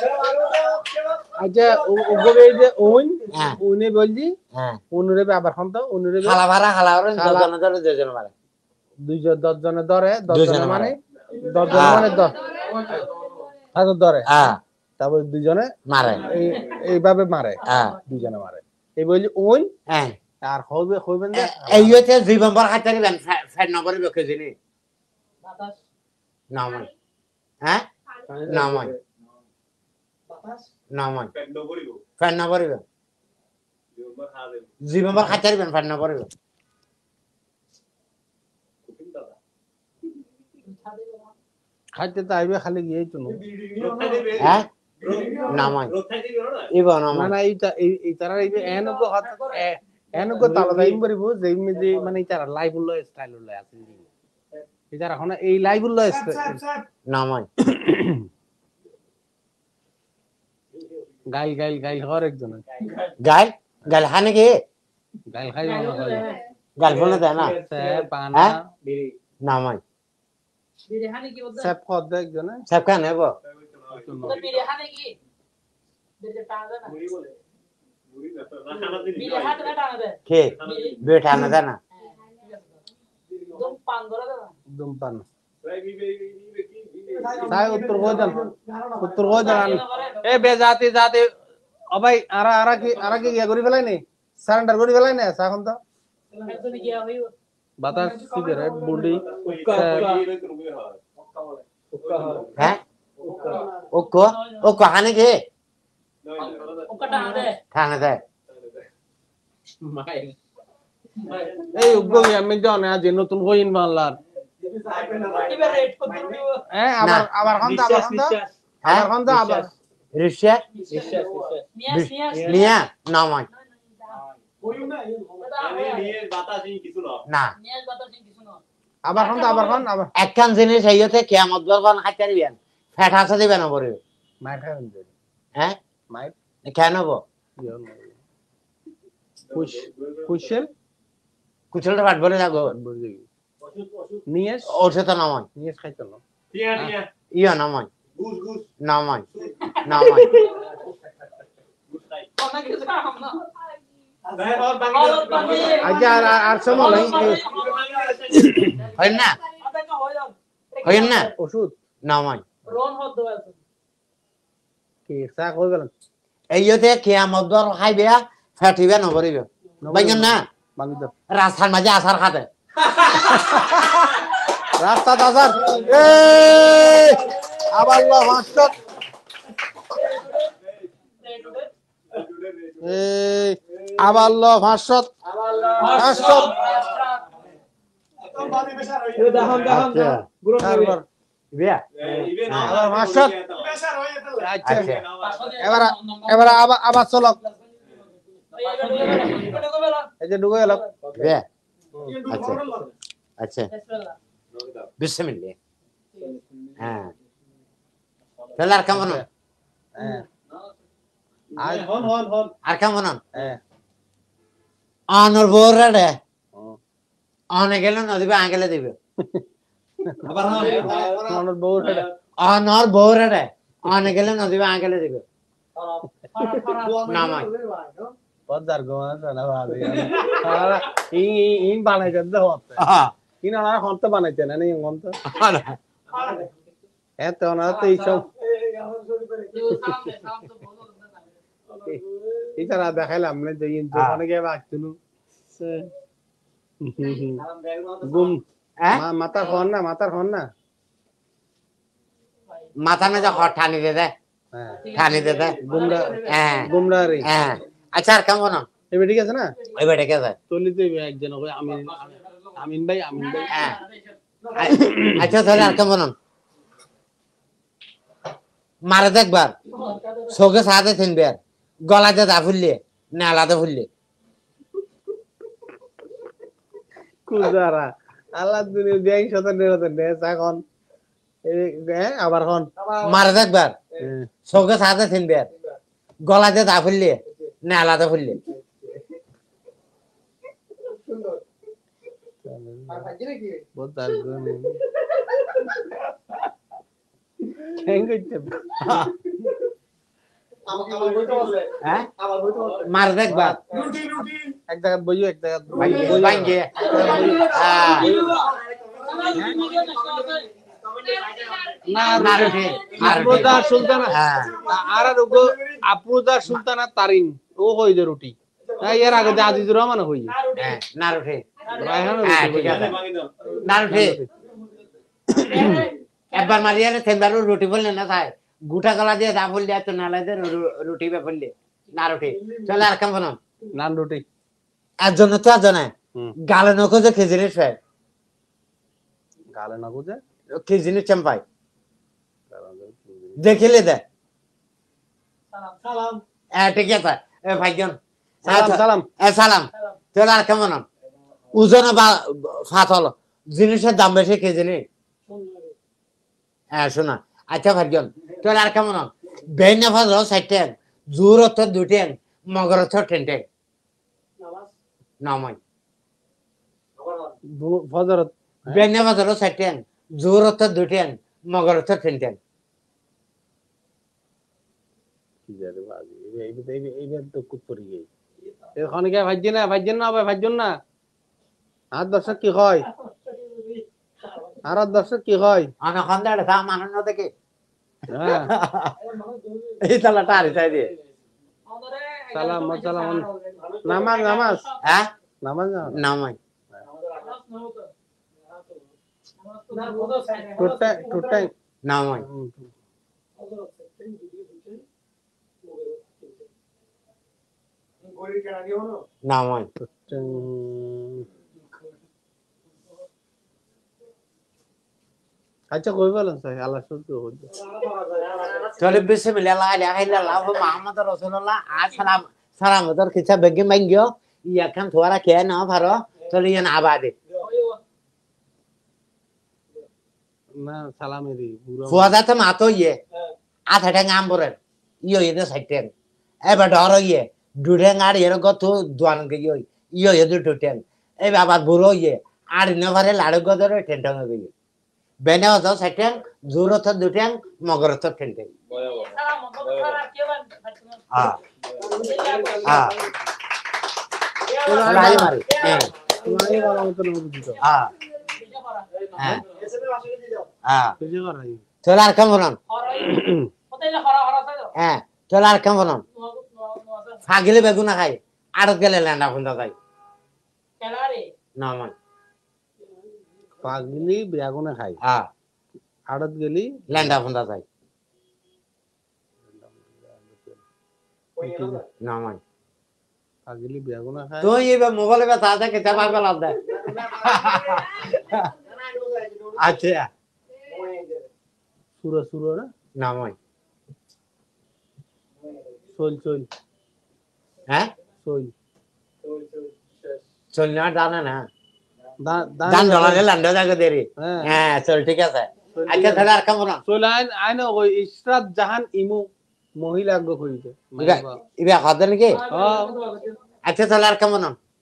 আচ্ছা ওগবে যে ওন হ্যাঁ উনি বলজি হ্যাঁ উনুরে আবার খান তো উনুরে খালা ভাড়া খালা ওর 10 জন ধরে 2 জন মারে 10 জনে ধরে 10 দুইজনে জনে মানে মারে। 10 জন মানে 10 আগে ধরে হ্যাঁ তারপর দুজনে মারে এইভাবে মারে হ্যাঁ দুজনে মারে এই বলজি ওন হ্যাঁ আর হইবেন যে এই হইতে জীবন ভর খাইতে বেন ফেন নগরে বেকে জিনি বাতাস নামই হ্যাঁ নামই নামই ফেন নগরে জীবন ভর খাইতে বেন ফেন নগরে খাইতে তো আইবে খালি গিয়েই তো হ্যাঁ নামই ইবো না নামই না এই তারা এই এনগো হাত এনগো তালা দাইম করিব যে যে মানে তারা লাইভ উল্লো স্টাইল উল্লো আছে এই তারা এখন এই লাইভ উল্লো নামই গাইল গাইল গাইল হর একজন গাল গাল হানে কি গাইল খাই গাল বলে দেয় না সে পানা হ্যাঁ নামই বিরিয়ানি কি বলতে সব খদ একজন সব খান নেব বিরিয়ানি কি বিরিয়ানি টানা দেনা বিরিয়ানি টানা দে কে বেটা না দেনা দম পান ধরে দেনা দুমপান সাই উত্তর গোজান এ বেজাতি জাতি ও ভাই আরা কি গিয়া করি ফেলাই নাই সারেন্ডার করি ফেলাই না এখন তো তুমি গিয়া হইব বাতাস সিগারেট বুডি হ্যাঁ ওকো হানে কি ওকা টানা দে খানা দেয় এই উগমি আমি জানি আজ নতুন কইন বাংলার এবার রেট কত দিব হ্যাঁ আবার আবার রিশিয়া নিয়াস নিয়া নামই না নিয়াস বাতাস কিছু না আবার একখান জিনিস এই হতে কিয়ামত বলবান খাইতে দিবেন ফ্যাট হাসা দিবেন পরে মাইট খাবেন হ্যাঁ মাইট কেন গো কুশল কুচলটা ফাট বলে যাগো নিয়েস ওষুধ নামই নিয়েস খাইতো না ইয়া নামই নামই নামই কোন কিছু না আচ্ছা আর সময় নাই হয় না হয় না ওষুধ নামই রন হদ দো আছে কি চা কই গেলেন এই হতে কিয়ামত বল খাইবে ফ্যাটিবে নবরিবে বাইগন না বাঙ্গি দাও রাস্তার মাঝে আসার খাতে রাস্তা দাসার আবার আল্লাহ মাস্টার এই আবার ল 500 500 আচ্ছা তারপর বিয়া আবার 500 আচ্ছা এবার এবার আবার চলো এই যে ঢুকে গেল বিয়া আচ্ছা আচ্ছা বিসমিল্লাহ হ্যাঁ তাহলে আর কেমন হ্যাঁ আর কেমন হ্যাঁ অনর বোরে রে অনে গেলে নদীবে আঙ্গেলে দিবে মনের বউ রে অনর বোরে রে অনে গেলে নদীবে আঙ্গেলে দিবে নামাই পদার গোয়া না ভাবি ইন বানাইতে দে হতে ইন না হতে বানাইতে না নি হন্ত এত না তো এইসব ইতারা দেখাইলাম না যে ইন দোকানে গিয়ে বাঁচতুনু গুম মাথার হন না মাথা না যা হট ঠানি দে দে হ্যাঁ ঠানি দে দে গুমরা হ্যাঁ গুমরা রে হ্যাঁ আচ্ছা আর কেমন এবার ঠিক আছে না ওই বেটা কে যায় তলি তো একজন কই আমিন ভাই হ্যাঁ আচ্ছা তাহলে আর কেমন মারে দেখবার চোখে সাথে তিনবে গলাতে দা ফুললে নালাতে ফুললে কুজারা আল্লাহ দুনিয়া দেই শত নিরতে নেস এখন হ্যাঁ আবার হন মারে দেখবার চোখে সাথে তিনবে গলাতে দা ফুললে নালাতে ফুললে বদার গনে কেঙ্গইতে হ্যাঁ মারে দেখবার এক জায়গা বইও এক জায়গা ভাঙ্গে আফরোজা সুলতানা আর রুগো আফরোজা সুলতানা তারিন ও হই যে রুটি এর আগে যে আজিজুর রহমান হই না উঠে রায়হান হ্যাঁ ঠিক আছে না উঠে একবার মারিয়া তিনবার রুটি বললে না তাই গুটা গলা দিয়ে দা বললে তো নালা দিয়ে রুটি বে বললে না উঠে চলে আর কেমন নান রুটি একজন তো একজনে গালে নখো যে খেজিনি ফের গালে না গুজে খেজিনি চেম্পাই দেখিলে দে ঠিক আছে ভাইজন সালাম সালাম চলে আর কেমন ওজনে ফাতল জিনিসের দাম বেশি খেজিনি হ্যাঁ শোনা আচ্ছা ভাইজন চলে আর কেমন বেইনা ফাজল 60 টাকা জোর অর্থ 2 টাকা মগর অর্থ 10 টাকা নামাই ফজরত বেইনা ফাজল 60 টাকা জোর অর্থ 2 টাকা মগর অর্থ 10 টাকা কি জারে বাজি এইবার তো কুত পড়ি গই এখন কে ভাইজন না ভাইজন না আর দর্শক কি হয় আর দর্শক কি হয় আনা খন্দাড় থা মানন না দেখে হ্যাঁ এই তালা টারি চাই দিয়ে সালাম নামাজ হ্যাঁ নামাজ নামাই টুটাই নামাই নামাই আচ্ছা কই বলেন স্যার আল্লাহ সত্যি হচ্ছে চলে বিসমিল্লাহ লা ইলাহা ইল্লাল্লাহ মুহাম্মাদুর রাসূলুল্লাহ আসসালাম সালামতর কিছা বেগে মাইঙ্গিও ইয়া খান থোরা কে না ভারো চলে ইয়ান আবাদে না সালামেরি পুরো ফুয়াদা তো মাতো ইয়ে আধা টাকা আমবরের ইয়ে ইয়ে 60 টাকা এবার ডর ইয়ে দুডে গাড় এর গত দুয়ান গে ইয়ে ইয়ে দুটো টেন এই বাবা বুড়ো ইয়ে আর নভারে লাড়ু গদরে টেনটং গে বেনে হতো 60 টাকা জোর হতো 2 টাকা মগর হতো 10 টাকা হ্যাঁ হ্যাঁ লাই মারি নাই বাবা মত বুঝি তো হ্যাঁ হ্যাঁ হ্যাঁ কিছু করাই চল আর কেমন হ্যাঁ চল আর কেমন ফাগিলে বেগুনা খাই আড়ত গেলে ল্যান্ডা ফুন্দা যাই না মান পাগলি বেগুনে খাই হ্যাঁ আড়ত গেলি ল্যান্ডা ফুন্দা যাই না মান আগলি বেগুন খায় তুই এবার মোবাইলে বা তাতে কেটে পারবে লাভ দেয় আচ্ছা সুরা সুরা না নামই চল চল হ্যাঁ চল চল না ডানে না দান ডান ডলারে লান্ডে যাকে দেরি হ্যাঁ। হ্যাঁ চল ঠিক আছে আচ্ছা তাহলে আর কেমন চল আইন ওই ইশরাত জাহান ইমু মহিলা গো কইতে ইবে খাদে নাকি হ্যাঁ আচ্ছা তাহলে আর কেমন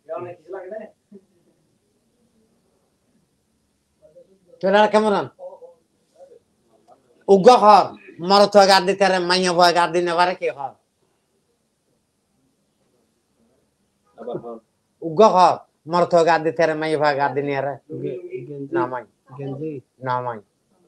তাহলে আর কেমন উগ্র খর মরত গার দিতে রে মাইয়া ভয় গার দিনে পারে কি খর উগ্র খর মরত গার দিতে রে মাইয়া ভয় গার দিনে রে নামাই গেঞ্জি নামাই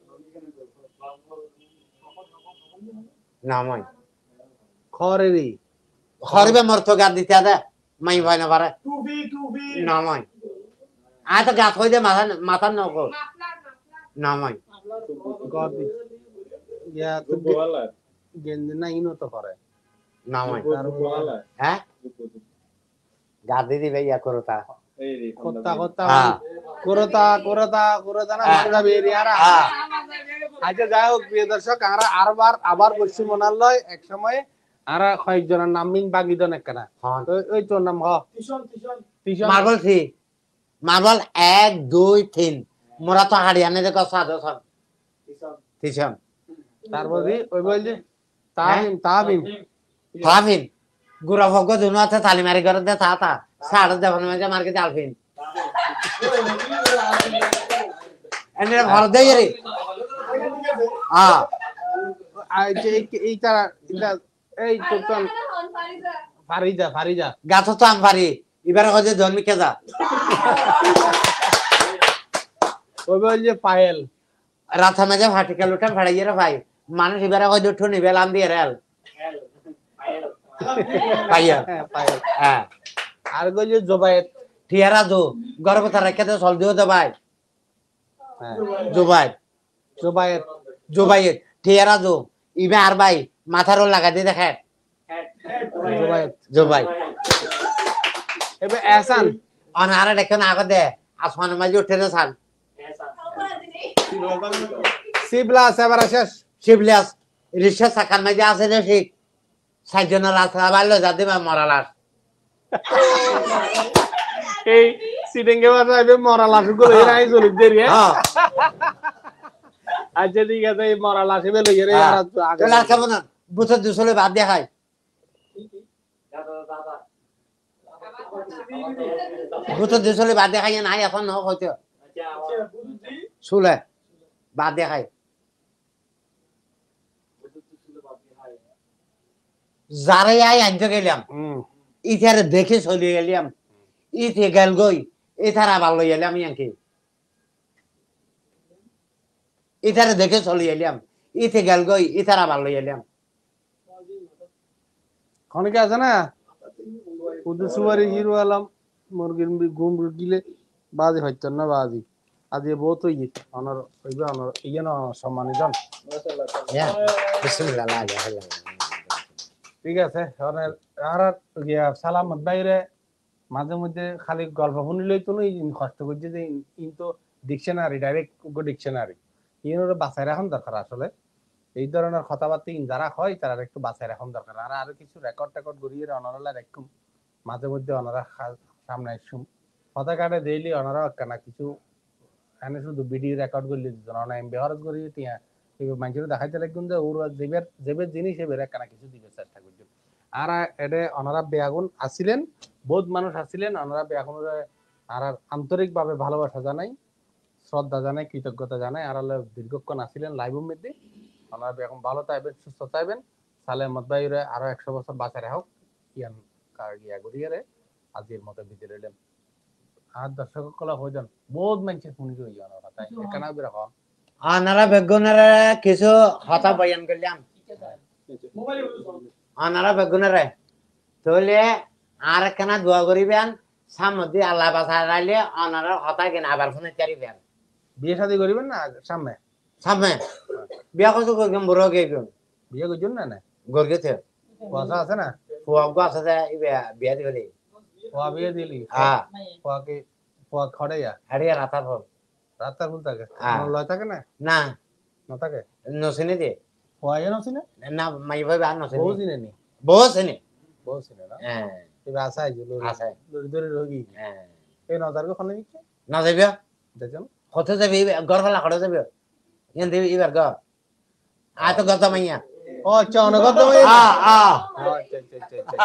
নামাই খরেরি খরবে মরত গার দিতে দে মাই ভয় না পারে নামাই আয় তো গাছ হয়ে দে মাথা মাথা নকো নামাই গদি ইয়া তো গেঞ্জি না ইনো তো করে নামাই হ্যাঁ গার দিদি ভাইয়া করো তা কোত্তা কোত্তা হ্যাঁ। করতা না মারা যাবে এরিয়ারা হ্যাঁ আচ্ছা যাই হোক প্রিয় দর্শক আমরা আবার পশ্চিম মনালয় এক সময় আর কয়েকজনের নাম মিন বাগিদন একখানা হ্যাঁ ওই তোর নাম হ টিশন মার্বল থি মার্বল 1 2 3 মোরা তো হারিয়ানে দেখো সাদো সব তিশম তারপরে ওই বল যে তাবিম ফাফিন গুরা ভগ দুনো আছে তালি মারি করে দে তা সাড়ে দেবন মাঝে মার্কে আলফিন এনে ভর দেই রে হ্যাঁ এই তারা এই তোর ফারিজা গাছ তো আম পারি এবারে কজে জন্মি কে যা ওই বল যে পায়েল রাথা মাঝে ভার্টিক্যাল উঠে ফাড়াইয়ে রে ভাই মানুষ এবারে কজে উঠো নিবে লাম দিয়ে রেল পাইয়া হ্যাঁ পায়েল হ্যাঁ আর কই যে জোবায়েত ঠিয়ারা দো গর্ব তার রেখে দে চল দিও দে ভাই হ্যাঁ জুবাই জোবায়েত জুবাই ঠিয়ারা দো ইবে আর ভাই মাথারও লাগা দিয়ে দেখে জোবায়েত জুবাই এবার এহসান অনারে দেখে না আগে দে আসমান মাঝে উঠে দে সাল সিবলা সেবারা শেষ শিবলিয়াস রিক্সা সাকান মাঝে আছে যে ঠিক সাইজনের রাস্তা বাড়লো যাতে মরা লাশ এই সিটিংকে বাসাইবে মরা লাশ গুলো এরাই জলিত দেরি হ্যাঁ আচ্ছা ঠিক আছে এই মরা লাশ এবে লইয়ে রে আর আগে তাহলে আর কেমন বুথের দুশলে বাদ দেখায় বুথের দুশলে বাদ দেখাই নাই এখন ন হইতো শুলে বাদ দেখায় যারে আই আনতে গেলাম ইথারে দেখে চলে গেলাম ইথে গেল গই ইথার আবার লই এলাম ইয়াকে ইথারে দেখে চলে এলাম ইথে গেল গই ইথার আবার লই এলাম খনিকে আছে না উদুসুমারি হিরো আলম মুরগির ঘুম গিলে বাজি হইতো না বাজি আজি বহুত হই অনর হইবে অনর ইয়ে না সম্মানিত বিসমিল্লাহ লা ইলাহা ইল্লাল্লাহ ঠিক আছে অনেক আর গিয়া সালামত বাইরে মাঝে মধ্যে খালি গল্প শুনিলেই তো কষ্ট করছে যে কিন্তু ডিকশনারি ডাইরেক্ট ডিকশনারি ইনোর বাছাই রাখন দরকার আসলে এই ধরনের কথাবার্তা যারা হয় তারা একটু বাছাই রাখন দরকার আর আরো কিছু রেকর্ড টেকর্ড করিয়ে অনারা একটু মাঝে মধ্যে ওনারা সামনে আসুন কথা কাটে ডেইলি ওনারা কেনা কিছু এনে শুধু ভিডিও রেকর্ড করলে দিত না এমবি হরজ করি তিয়া মানুষের দেখাইতে লাগুন যে ওর যেবের জিনিস এবার কেনা কিছু দিবে চেষ্টা করছেন আর এডে ওনারা বেয়াগুন আসিলেন বহুত মানুষ আসিলেন ওনারা বেয়াগুন আর আন্তরিক ভাবে ভালোবাসা জানাই শ্রদ্ধা জানাই কৃতজ্ঞতা জানাই আর দীর্ঘক্ষণ আসিলেন লাইভের মধ্যে ওনারা বেয়াগুন ভালো চাইবেন সুস্থ চাইবেন সালে মতবাইরে আরো 100 বছর বাঁচা রাখুক ইয়ান ইয়া করিয়ে আজির মতো বিদে রইলেন আর দর্শক কলা হয়ে যান বহুত মানুষের শুনি রই ওনারা তাই এখানে বেরকম আনারা বেগুনের কিছু কথা বয়ান করলাম আনারা বেগুনের তাহলে আর একখানা দোয়া করিবেন সামনে আল্লাহ বাসা রাইলে আনারা কথা কিনা আবার ফোনে চারিবেন বিয়ে শাদী করিবেন না সামনে সামনে বিয়া করছো কইম বড় গেগুন বিয়ে করছেন না না গর্গেতে পয়সা আছে না ফুয়াগো আছে যে বিয়া দিবলি পোয়া বিয়ে দিলি হ্যাঁ পোয়াকে পোয়া খড়াইয়া হাড়িয়া রাতার পর রাতার ফুল থাকে হ্যাঁ। লয় থাকে না না না থাকে নসিনে দিয়ে পোয়া এ নছিনে না মাই ভাই আর নসিনে বউ চিনে নি বউ চিনে বউ চিনে না হ্যাঁ এবার আসা আইছে আছে লড়ি ধরে রোগী হ্যাঁ এই নজারকে খনে দিচ্ছে না যাবি দেখছেন হতে যাবি ঘর ফেলা করে যাবি ইয়ান দেবি এবার ঘর আয় তো গত মাইয়া ও আচ্ছা অনগত হয়ে আচ্ছা আচ্ছা আচ্ছা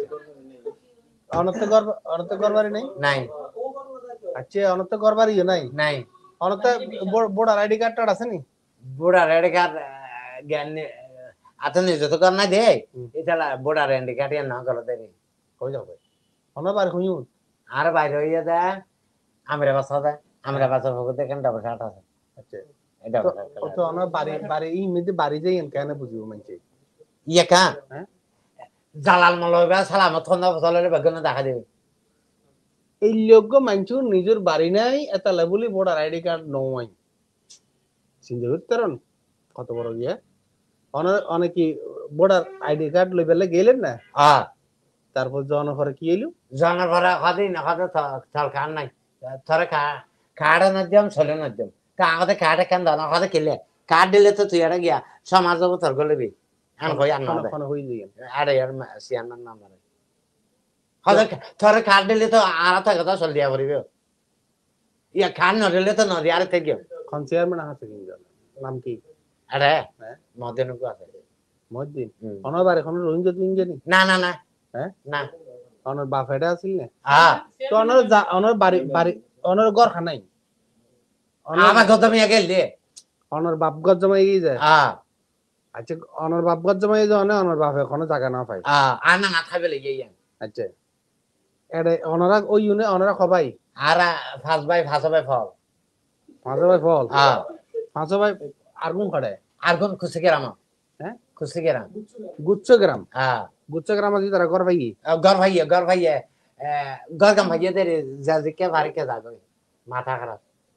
অনন্ত গরবারি নাই নাই আচ্ছা অনন্ত গরবারি নাই নাই অনন্ত বোর্ডার আইডি কার্ড আছে নি বুড়া রেড কার্ড জ্ঞান আতন যত কর না দে এটা বুড়া রেড কার্ড না করে দেরি কই যাবে অনবার হুইউ আর বাইরে হইয়া দে আমরা বাসা দে আমরা বাসা ভগতে কেন ডাবল শার্ট আছে আচ্ছা এটা ও তো অন বাড়ি বাড়ি ই মিতে বাড়ি যাই কেন বুঝিও মানছে ইয়া কা হ্যাঁ জালাল মলবা সালামত খন্দ ফসলের বেগুন দেখা দেবে এই লোক মানছু নিজের বাড়ি নাই এত লেবুলি বোর্ডার আইডি কার্ড নয় চিন্তা করতে কত বড় গিয়া অনেকে বোর্ডার আইডি কার্ড লই বেলে গেলেন না তারপর জনঘরে কি এলো জনের ভরা খাদি না খাতে থাল খান নাই থরে খাড়ে নদ্যম চলে নদ্যম কাগতে খাড়ে কেন দন খাতে কিলে কার্ড দিলে তো তুই এটা গিয়া সমাজ তোর গলেবি আন কই আন না খন হই যাই আরে ইয়ার সিয়ানার নাম্বার হদে থরে কার্ড দিলে তো আর থাকে তো চল দিয়া পড়িবে ইয়া খান নদিলে তো নদি আর থেকে খন চেয়ারম্যান আছে কি নাম কি আরে হ্যাঁ মদিনুকু আছে মসজিদ অনবার এখন রোহিঙ্গা তুই জানি না না না হ্যাঁ না অনর বাপ এটা আছিল না হ্যাঁ তো অনর বাড়ি বাড়ি অনর ঘর খানাই আমার কত মিয়া গেল দে অনর বাপ গজ জমাই গিয়ে যায় হ্যাঁ আচ্ছা অনর বাপ গজ জমাই যায় অনর বাপ এখনো জায়গা না পাই আর না না খাবে লই যাই আচ্ছা এডে অনরা ওই ইউনে অনরা খবাই আর ফাঁস ভাই ফল মাঝে ভাই ফল হ্যাঁ মাঝে ভাই আর কোন খড়ে আর কোন খুশি গেরাম হ্যাঁ খুশি গেরাম গুচ্ছ গ্রাম হ্যাঁ গুচ্ছ গ্রাম আছে তারা ঘর পাই ঘর ভাইয়া ঘর কাম ভাইয়া দের যাজিকে ভারিকে যাবে মাথা খারাপ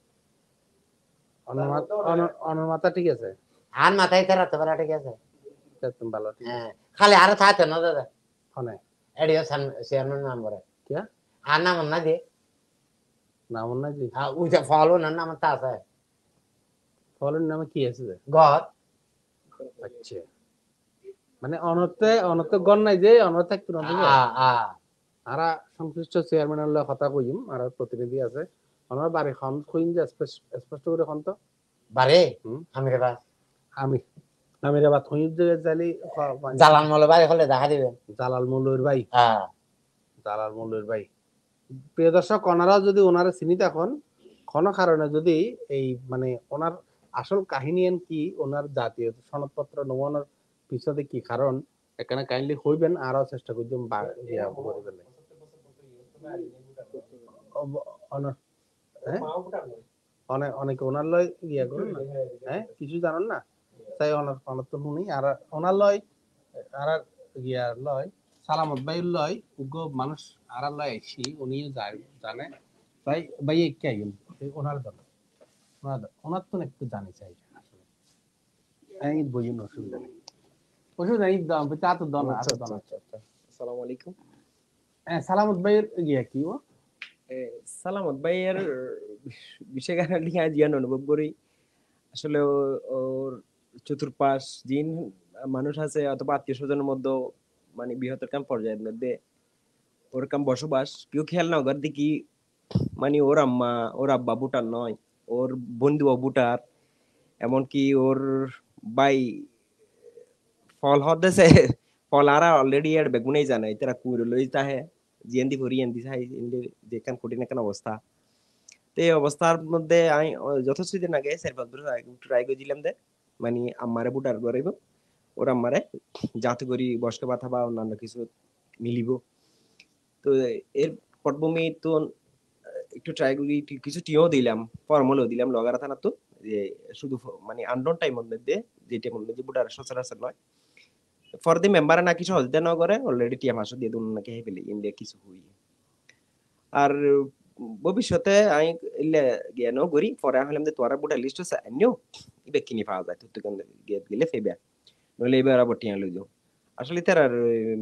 অনর মাথা ঠিক আছে আর মাথায় তারা তো বড় ঠিক আছে একদম ভালো ঠিক হ্যাঁ খালি আর থাকে না দাদা ফোনে এডিও চেয়ারম্যান নাম্বার কি আর নাম না দে নাম না জি উঠে ফলো না নাম তা আছে ফলের নামে কি আছে ঘর আচ্ছা মানে অনতে গণ নাই যে অনতে একটু আরা সংশ্লিষ্ট চেয়ারম্যানের লগে কথা কইম আর প্রতিনিধি আছে আমার বাড়ি খন কইম যে স্পষ্ট করে খন তো বারে আমি রে বাস আমি আমি রে বাত কইম যে জালি জালাল মলে বারে হলে দেখা দিবে জালাল মুল্লুর ভাই হ্যাঁ জালাল মুল্লুর ভাই প্রিয় দর্শক ওনারা যদি ওনারা চিনি তখন কোনো কারণে যদি এই মানে ওনার আসল কাহিনী কি ওনার জাতীয় সনদপত্র নমুনার পিছনে কি কারণ এখানে কাইন্ডলি হইবেন আরো চেষ্টা করবেন অনেকে ওনার লয় ইয়া করুন না হ্যাঁ কিছু জানেন না তাই ওনার অনত শুনি আর ওনার লয় আর ইয়া লয় সালামত ভাই লয় উগ্র মানুষ আর লয় আইছি উনিও জানে তাই ভাই কে আইন ওনার দল ওনার তো একটু জানি চাই আসলে এই বইন অসুবিধা নেই অসুবিধা নেই দাম চা তো দন আর দন আসসালামু আলাইকুম সালামত ভাইয়ের ইয়া কি ও সালামত ভাইয়ের বিষয় কারণে জ্ঞান অনুভব করি আসলে ওর চতুর্পাশ জিন মানুষ আছে অথবা আত্মীয় স্বজনের মধ্যে মানে বৃহত্তর কাম পর্যায়ের মধ্যে ওর কাম বসবাস কেউ খেয়াল না কর দেখি মানে ওর আম্মা ওর আব্বা বুটার নয় ওর বন্ধু বুটার এমনকি ওর ভাই ফল হতেছে ফল আর অলরেডি এর বেগুনেই জানাই তারা কুড়ে লই তাহে জিএনডি ভরি এনডি চাই যেখান কঠিন একটা অবস্থা তো এই অবস্থার মধ্যে আমি যথেষ্ট দিন আগে 4-5 বছর আগে ট্রাই করেছিলাম যে মানে আম্মারে বুটার করাইব ওর আম্মারে যাতে করি বয়স্ক ভাতা বা অন্যান্য কিছু মিলিব তো এর পটভূমি তো একটু ট্রাই করি কিছু টিও দিলাম ফর্মুলাও দিলাম লগারা থানা তো যে শুধু মানে আন্ডন টাইম মধ্যে যেটা মধ্যে যে বুটার সচরাচর নয় ফর দি মেম্বার না কিছু হলতে না করে অলরেডি টিয়া মাসও দিয়ে দুন নাকি হেবেলি ইন্ডিয়া কিছু হই আর ভবিষ্যতে আমি জ্ঞানও করি পরে হলাম যে তোরা বুটার লিস্ট আছে আনিও ইবে কিনি পাওয়া যায় তো গেলে ফেবে নইলে এবার আবার টিয়া লই যাও আসলে তার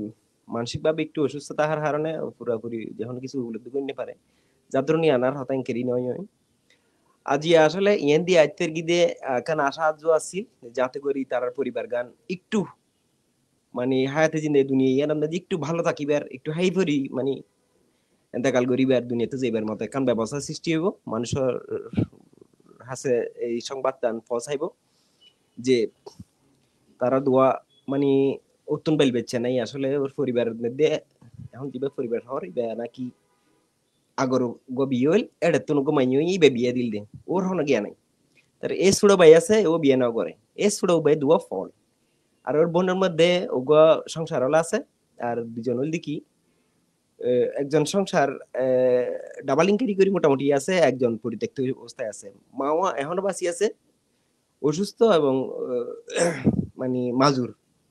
মানসিকভাবে একটু অসুস্থ থাকার কারণে পুরাপুরি যখন কিছু উপলব্ধি করতে পারে যার ধরুন আনার হতাং কেরি নয় আজি আসলে ইয়েন দিয়ে আইতের গিদে কান সাহায্য আছিল যাতে করি তার পরিবার গান একটু মানে হায়াতে জিন্দে দুনিয়া ইয়ার আমরা একটু ভালো থাকিবার একটু হাই ভরি মানে এন্তাকাল গরিবার দুনিয়াতে যাইবার মতো কান ব্যবস্থা সৃষ্টি হইব মানুষের হাসে এই সংবাদ দান পৌঁছাইব যে তারা দোয়া মানে উত্তন বেল বেচছে নাই আসলে ওর পরিবারের মধ্যে এখন দিবে পরিবার হওয়ার ইবে নাকি আগর গো বিয়ে হইল এটা তো গো মাইনি ইবে বিয়ে দিল দে ওর হন গিয়া নাই তার এ সুড়ো ভাই আছে ও বিয়ে নাও করে এ সুড়ো ভাই দুয়া ফল আর ওর বোনের মধ্যে ও গো সংসার হলা আছে আর দুজন হল দেখি একজন সংসার ডাবল ইনকারি করে মোটামুটি আছে একজন পরিত্যক্ত অবস্থায় আছে মাওয়া এখনো বাঁচি আছে অসুস্থ এবং মানে মাজুর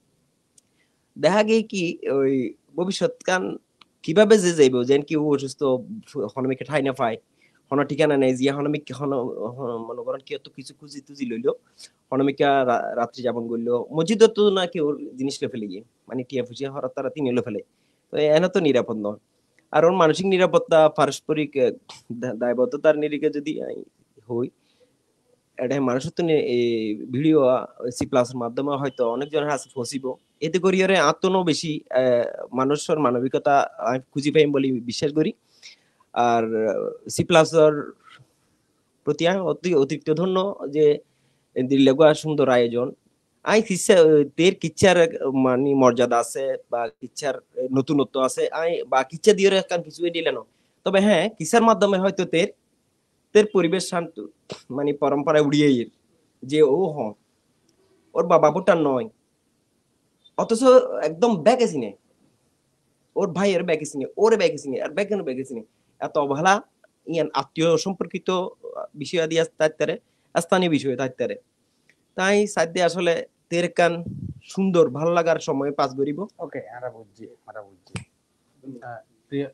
দেখা গিয়ে কি ওই ভবিষ্যৎ কান কিভাবে যে যাইব যেন কি ও অসুস্থ হনমিকে ঠাই না পায় হন ঠিকানা নেই জিয়া হনমিক মনে করেন কি এত কিছু খুঁজি টুজি লইলো হনমিকা রাত্রি যাপন করলো মসজিদ তো না কি ওর জিনিস লে ফেলে গিয়ে মানে টিয়া ফুচিয়া হরাত তারা তিনি লো ফেলে তো এনে তো নিরাপদ নয় আর ওর মানসিক নিরাপত্তা পারস্পরিক দায়বদ্ধতার নিরিখে যদি হই এটা মানুষের তো এই ভিডিও সি প্লাসের মাধ্যমে হয়তো অনেকজনের কাছে পৌঁছিব এতে করি ওরে আত্মনও বেশি মানুষের মানবিকতা আমি খুঁজি পাইম বলে বিশ্বাস করি আর সি প্লাসের প্রতি আমি অতিরিক্ত ধন্য যে দিল্লেগুয়া সুন্দর আয়োজন আই তের কিচ্ছার মানে মর্যাদা আছে বা কিচ্ছার নতুনত্ব আছে আই বা কিচ্ছা দিয়ে কান কিছু দিলে না তবে হ্যাঁ কিচ্ছার মাধ্যমে হয়তো তের তের পরিবেশ শান্ত মানে পরম্পরায় উড়িয়ে যে ও হ ওর বাবা ভুটান নয় অথচ একদম ব্যাকে চিনে ওর ভাইয়ের ব্যাকে চিনে ওরে ব্যাকে চিনে আর ব্যাকের ব্যাকে চিনে এত অবহেলা ইয়ান আত্মীয় সম্পর্কিত বিষয় আদি থাকতে স্থানীয় বিষয় থাকতে তাই সাধ্যে আসলে তের কান সুন্দর ভালো লাগার সময় পাস করিব ওকে বুঝছি প্রিয়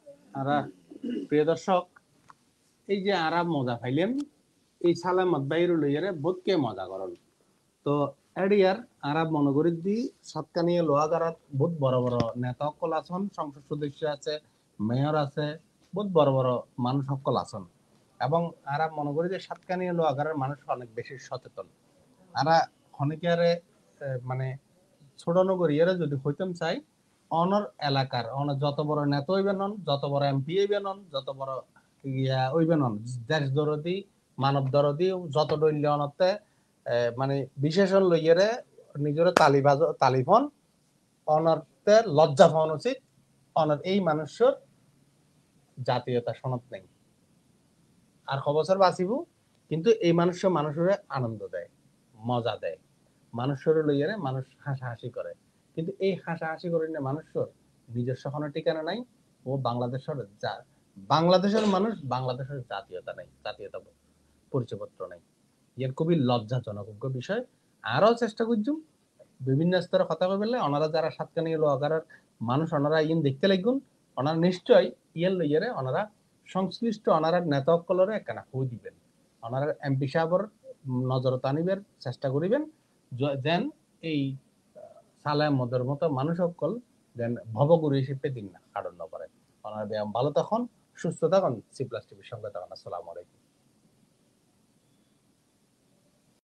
প্রিয় দর্শক এই যে আরাম মজা পাইলেন এই সালামত বাইরে লইয়ারে বোধকে মজা করল তো এডিয়ার আরাম মনোগরি দি সৎকানিয়ে লোহাগারাত বহুত বড় বড় নেতা সকল আছেন সংসদ সদস্য আছে মেয়র আছে বহুত বড় বড় মানুষ সকল আছেন এবং আরাম মনোগরি যে সৎকানিয়ে লোহাগারের মানুষ অনেক বেশি সচেতন আরা খনিকারে মানে ছোট নগরীরা যদি হইতাম চাই অনর এলাকার অনর যত বড় নেতা হইবেন নন যত বড় এমপি হইবেন নন যত বড় হইবেন নন দেশ দরদি মানব দরদি যত দৈন্য অনতে মানে বিশেষণ লইয়ারে নিজের তালিফন অনর্তে লজ্জা পাওয়া উচিত অনর এই মানুষের জাতীয়তা সনদ নেই আর কবছর বাঁচিব কিন্তু এই মানুষের আনন্দ দেয় মজা দেয় মানুষের লইয়ারে মানুষ হাসাহাসি করে কিন্তু এই হাসাহাসি করে মানুষের নিজস্ব কোনো ঠিকানা নাই ও বাংলাদেশের মানুষ বাংলাদেশের জাতীয়তা নাই জাতীয়তা পরিচয়পত্র নাই এর খুবই লজ্জাজনক বিষয় আরো চেষ্টা করছু বিভিন্ন স্তরে কথা বললে ওনারা যারা সাতকানি লোহাগারের মানুষ ওনারা ইন দেখতে লাগুন ওনারা নিশ্চয় ইয়ের লইয়ারে ওনারা সংশ্লিষ্ট ওনারা নেতাসকলরে একখানা হই দিবেন ওনারা এমপি সাহেবর নজরত আনিবের চেষ্টা করিবেন যেন এই সালাম মদের মতো মানুষ সকল যেন ভবগুরু হিসেবে দিন না কারণ না পারে ওনারা ভালো তখন সুস্থ থাকুন সি প্লাস টিভির সঙ্গে থাকুন আসসালামু আলাইকুম